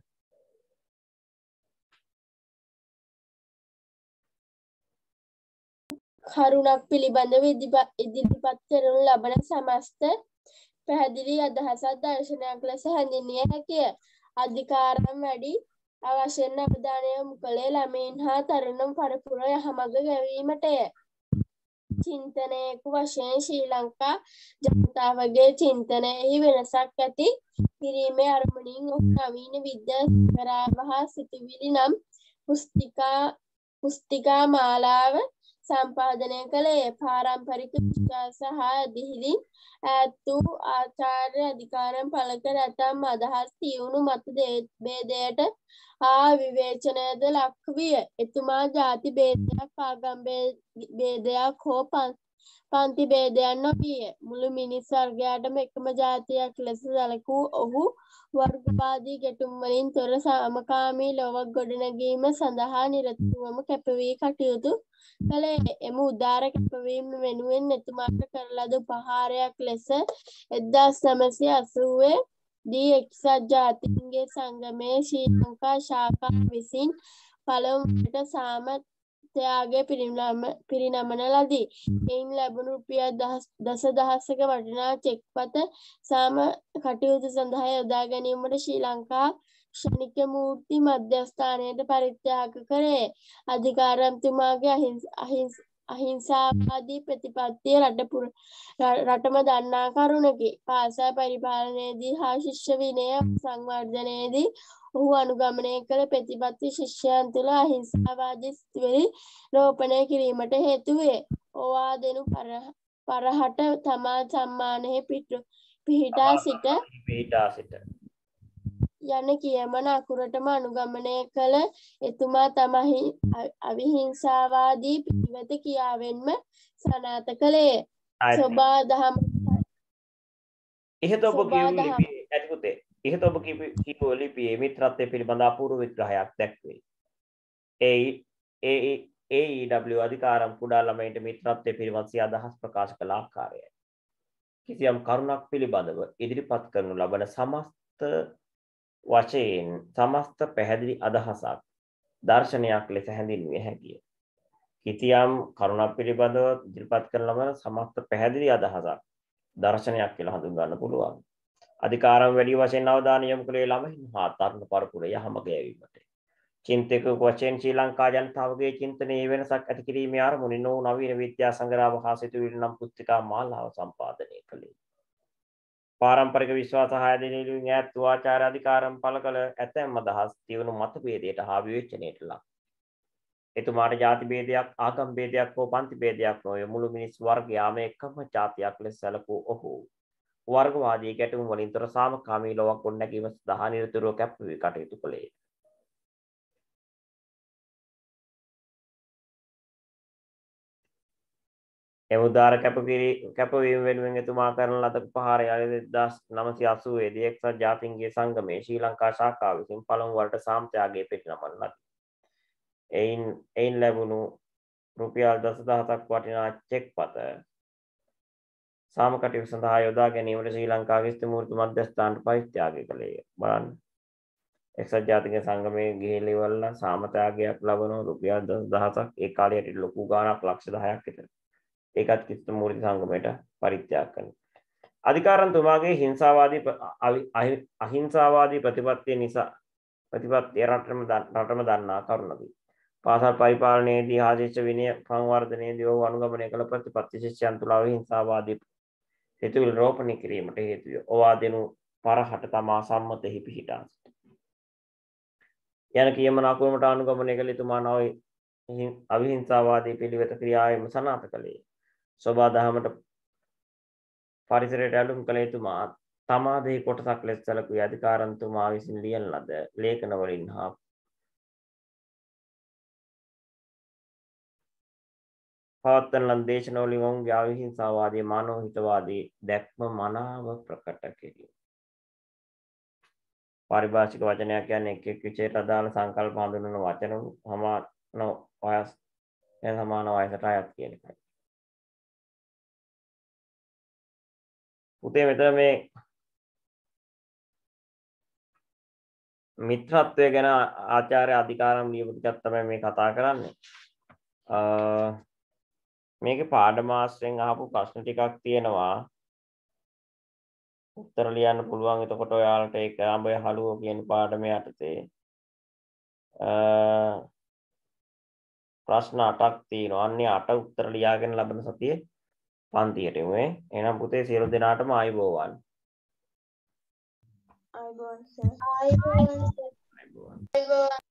කරුණක් පිළිබඳව ඉදිරිපත් කරනු ලබන සමස්ත පැහැදිලි අදහසක් දර්ශනයක් ලෙස හැඳින්විය හැකිය. අධිකාරම් වැඩි අවශ්‍යන අවධානය යොමු කළේ ළමයින් හා තරුණ පරපුර යහමඟ ගැනීමටය. චින්තනයක වශයෙන් ශ්‍රී ලංකා ජනතාවගේ චින්තනයෙහි වෙනසක් ඇති කිරීමේ අරමුණින් ඔහු නවීන විද්‍යා සකරාව හා සිතුවිලි නම් පුස්තිකා පුස්තිකා මාලාව සම්පාදනය කළේ. පාරම්පරික විශ්වාස හා ඇදහිලි ඈත් වූ ආචාර්ය අධිකාරම් පළ කර ඇතැම් අදහස් තියුණු මත භේදයට හා විවේචනයද ලක් විය. එතුමා ජාති භේදයක් ආගම් භේදයක් හෝ පන්ති භේදයක් නොවිය. මුළු මිනිස් වර්ගයාටම එකම ජාතියක් ලෙස සැලකූ ඔහු වර්ගවාදී ගැටුම් වලින් තොර සමකාමී ලොවක් ගොඩනැගීම සඳහා නිරතුරුවම කැපවී කටයුතු කළේ. එම උදාර කැපවීම වෙනුවෙන් එතුමාට කරන ලද උපහාරයක් ලෙස එක්දාස් නවසිය අසූවේ දී එක්සත් ජාතීන්ගේ සංගමයේ ශ්‍රී ලංකා ශාඛාව විසින් පළමුවට සාම ත්‍යාගය පිරිනමන ලදී. එයින් ලැබුණු රුපියල් දසදහසක වටිනා චෙක්පත සාම කටයුතු සඳහා යොදා ගැනීමට ශ්‍රී ලංකා ක්ෂණික මූර්ති මධ්‍යස්ථානයට පරිත්‍යාග කරේ. අධිකාරම්තුමාගේ අහිංසාවාදී ප්‍රතිපත්තිය රට රටම දන්නා කරුණකි. පාසල් පරිපාලනයේදී හා ශිෂ්‍ය විනය සංවර්ධනයේදී ඔහු අනුගමනය කළ ප්‍රතිපත්ති ශිෂ්‍යයන් තුළ අහිංසාවාදී සිතුවිලි රෝපණය කිරීමට හේතු වේ. ඕවා දෙනු පරහට තමා සම්මානයේ පිහිටා සිට පිහිටා සිට යන කියමන අකුරටම අනුගමනය කළ එතුමා තම අවිහිංසාවාදී පිළිවෙත කියාවෙන්ම සනාථ කළේය. සෝබා දහම ඉහත ඔබ කියවූ ලිපියේ ඇතිපුතේ ඉහත ඔබ කියවූ ලිපියේ මිත්‍රත්වය පිළිබඳ අපූර්ව විග්‍රහයක් දැක්වේ. ඒ ඒ ඒ ඊ ඩබ්ලිව් අධිකාරම් කුඩා ළමයින්ට මිත්‍රත්වය පිළිබඳ සිය අදහස් ප්‍රකාශ කළ ආකාරයයි. කිසියම් කරුණක් පිළිබඳව ඉදිරිපත් කරනු ලබන සමස්ත වශයෙන් සමස්ත පැහැදිලි අදහසක් දර්ශනයක් ලෙස හැඳින්විය හැකිය. කිසියම් කරුණක් පිළිබඳව ඉදිරිපත් කරන ලබන සමස්ත පැහැදිලි අදහසක් දර්ශනයක් කියලා හඳුන්වන්න පුළුවන්. අධිකාරම් වැඩි වශයෙන් අවධානය යොමු කළේ ළමයින් හා තරුණ පරපුරේ යහමග යැවීමට. චින්තකයෙකු වශයෙන් ශ්‍රී ලංකා ජනතාවගේ චින්තනයේ වෙනසක් ඇති කිරීමේ අරමුණින් ඔහු නවීන විද්‍යා සංග්‍රහ හා සිතුවිලි නම් පුස්තිකා මාලාව සම්පාදනය කළේ. පාරම්පරික විශ්වාස හය දෙනෙලින් ඈත් වූ ආචාර්ය අධිකාරම් පළ කළ ඇතැම් අදහස් තියුණු මතභේදයට හා විවේචනයට ලක්. එතුමාට ජාති භේදයක්, ආගම් භේදයක් හෝ පන්ති භේදයක් නොවේ මුළු මිනිස් වර්ගයාම එකම ජාතියක් ලෙස සැලකූ ඔහු වර්ගවාදී ගැටුම් වලින් තොර සාමකාමී ලොවක් ගොඩනැගීම සඳහා නිරතුරුව කැපවී කටයුතු කළේ. එම උදාර කැපවීම වෙනුවෙන් එතුමා කරන ලද උපහාරය එක්දාස් නවසිය අසූවේ දී එක්සත් ජාතීන්ගේ සංගමයේ ශ්‍රී ලංකා ශාඛාව විසින් පළමු වරට සාම්ත්‍යාගයේ පිරිනමන ලදී. එයින් එයින් ලැබුණු රුපියල් දසදහසක් වටිනා චෙක් පත සාම කටයුතු සඳහා යොදා ගැනීමට ශ්‍රී ලංකාවේ ස්ථමූර්ති මධ්‍යස්ථානට පරිත්‍යාගය කළේය. බලන්න. එක්සත් ජාතික සංගමයේ ගිහිලි වල සාම ත්‍යාගයක් ලබන රුපියල් දසදහසක් ඒ කාලයට ලොකු ගාණක් ලක්ෂ දහයක් විතර. ඒකත් ස්ථමූර්ති සංගමයට පරිත්‍යාග කරනවා. අධිකාරම් තුමාගේ හිංසාවාදී අහිංසාවාදී ප්‍රතිපත්තිය නිසා ප්‍රතිපත්තිය රටම රටම දන්නා කරුණකි. පාසල් පරිපාලනයේදී හා ශිෂ්‍ය විනය සංවර්ධනයේදී ඔහු අනුගමනය කළ ප්‍රතිපත්ති ශිෂ්‍යයන් තුළ අහිංසාවාදී සිතුවිලි රෝපණය කිරීමට හේතු විය. ඕවා දෙනු පරහට තමා සම්මතෙහි පිහිටා යන කියමන අකුරමට අනුගමනය කළ එතුමා නොව අවිහිංසාවාදී පිළිවෙත ක්‍රියාවෙම සනාථ කළේ. සෝබා දහමට පරිසරයට ඇලුම් කළ එතුමා තමාදෙහි කොටසක් ලෙස සැලකුවේ අධිකාරම් තුමා විසින් ලියන ලද ලේඛන වලින් හා පවත්වන ලද දේශනවලින් ඔවුන්ගේ අවිහිංසාවාදී මානවහිතවාදී දැක්ම මනාව ප්‍රකට කිරීම. පාරිභාෂික වචනයක් කියන්නේ එක් එක් විෂයට අදාළ සංකල්ප හඳුන්වන වචන සමාන වයස් දැන් සමාන වයසට අයත් කියන එකයි. පුතේ මෙතන මේ මිත්‍රත්වය ගැන ආචාර්ය අධිකාරම් ලියපු ටිකක් තමයි මේ කතා කරන්නේ. අ මේකේ පාඩම ආශ්‍රයෙන් අහපු ප්‍රශ්න ටිකක් තියෙනවා. උත්තර ලියන්න පුළුවන්. එතකොට ඔයාලට ඒක අඹය හලුව කියන පාඩම යටතේ අ ප්‍රශ්න අටක් තියෙනවා. අන්නේ අට උත්තර ලියාගෙන ලබන සතියේ පන්තියට යමු. එහෙනම් පුතේ සියලු දෙනාටම ආයුබෝවන්. ආයුබෝවන් සර්. ආයුබෝවන්.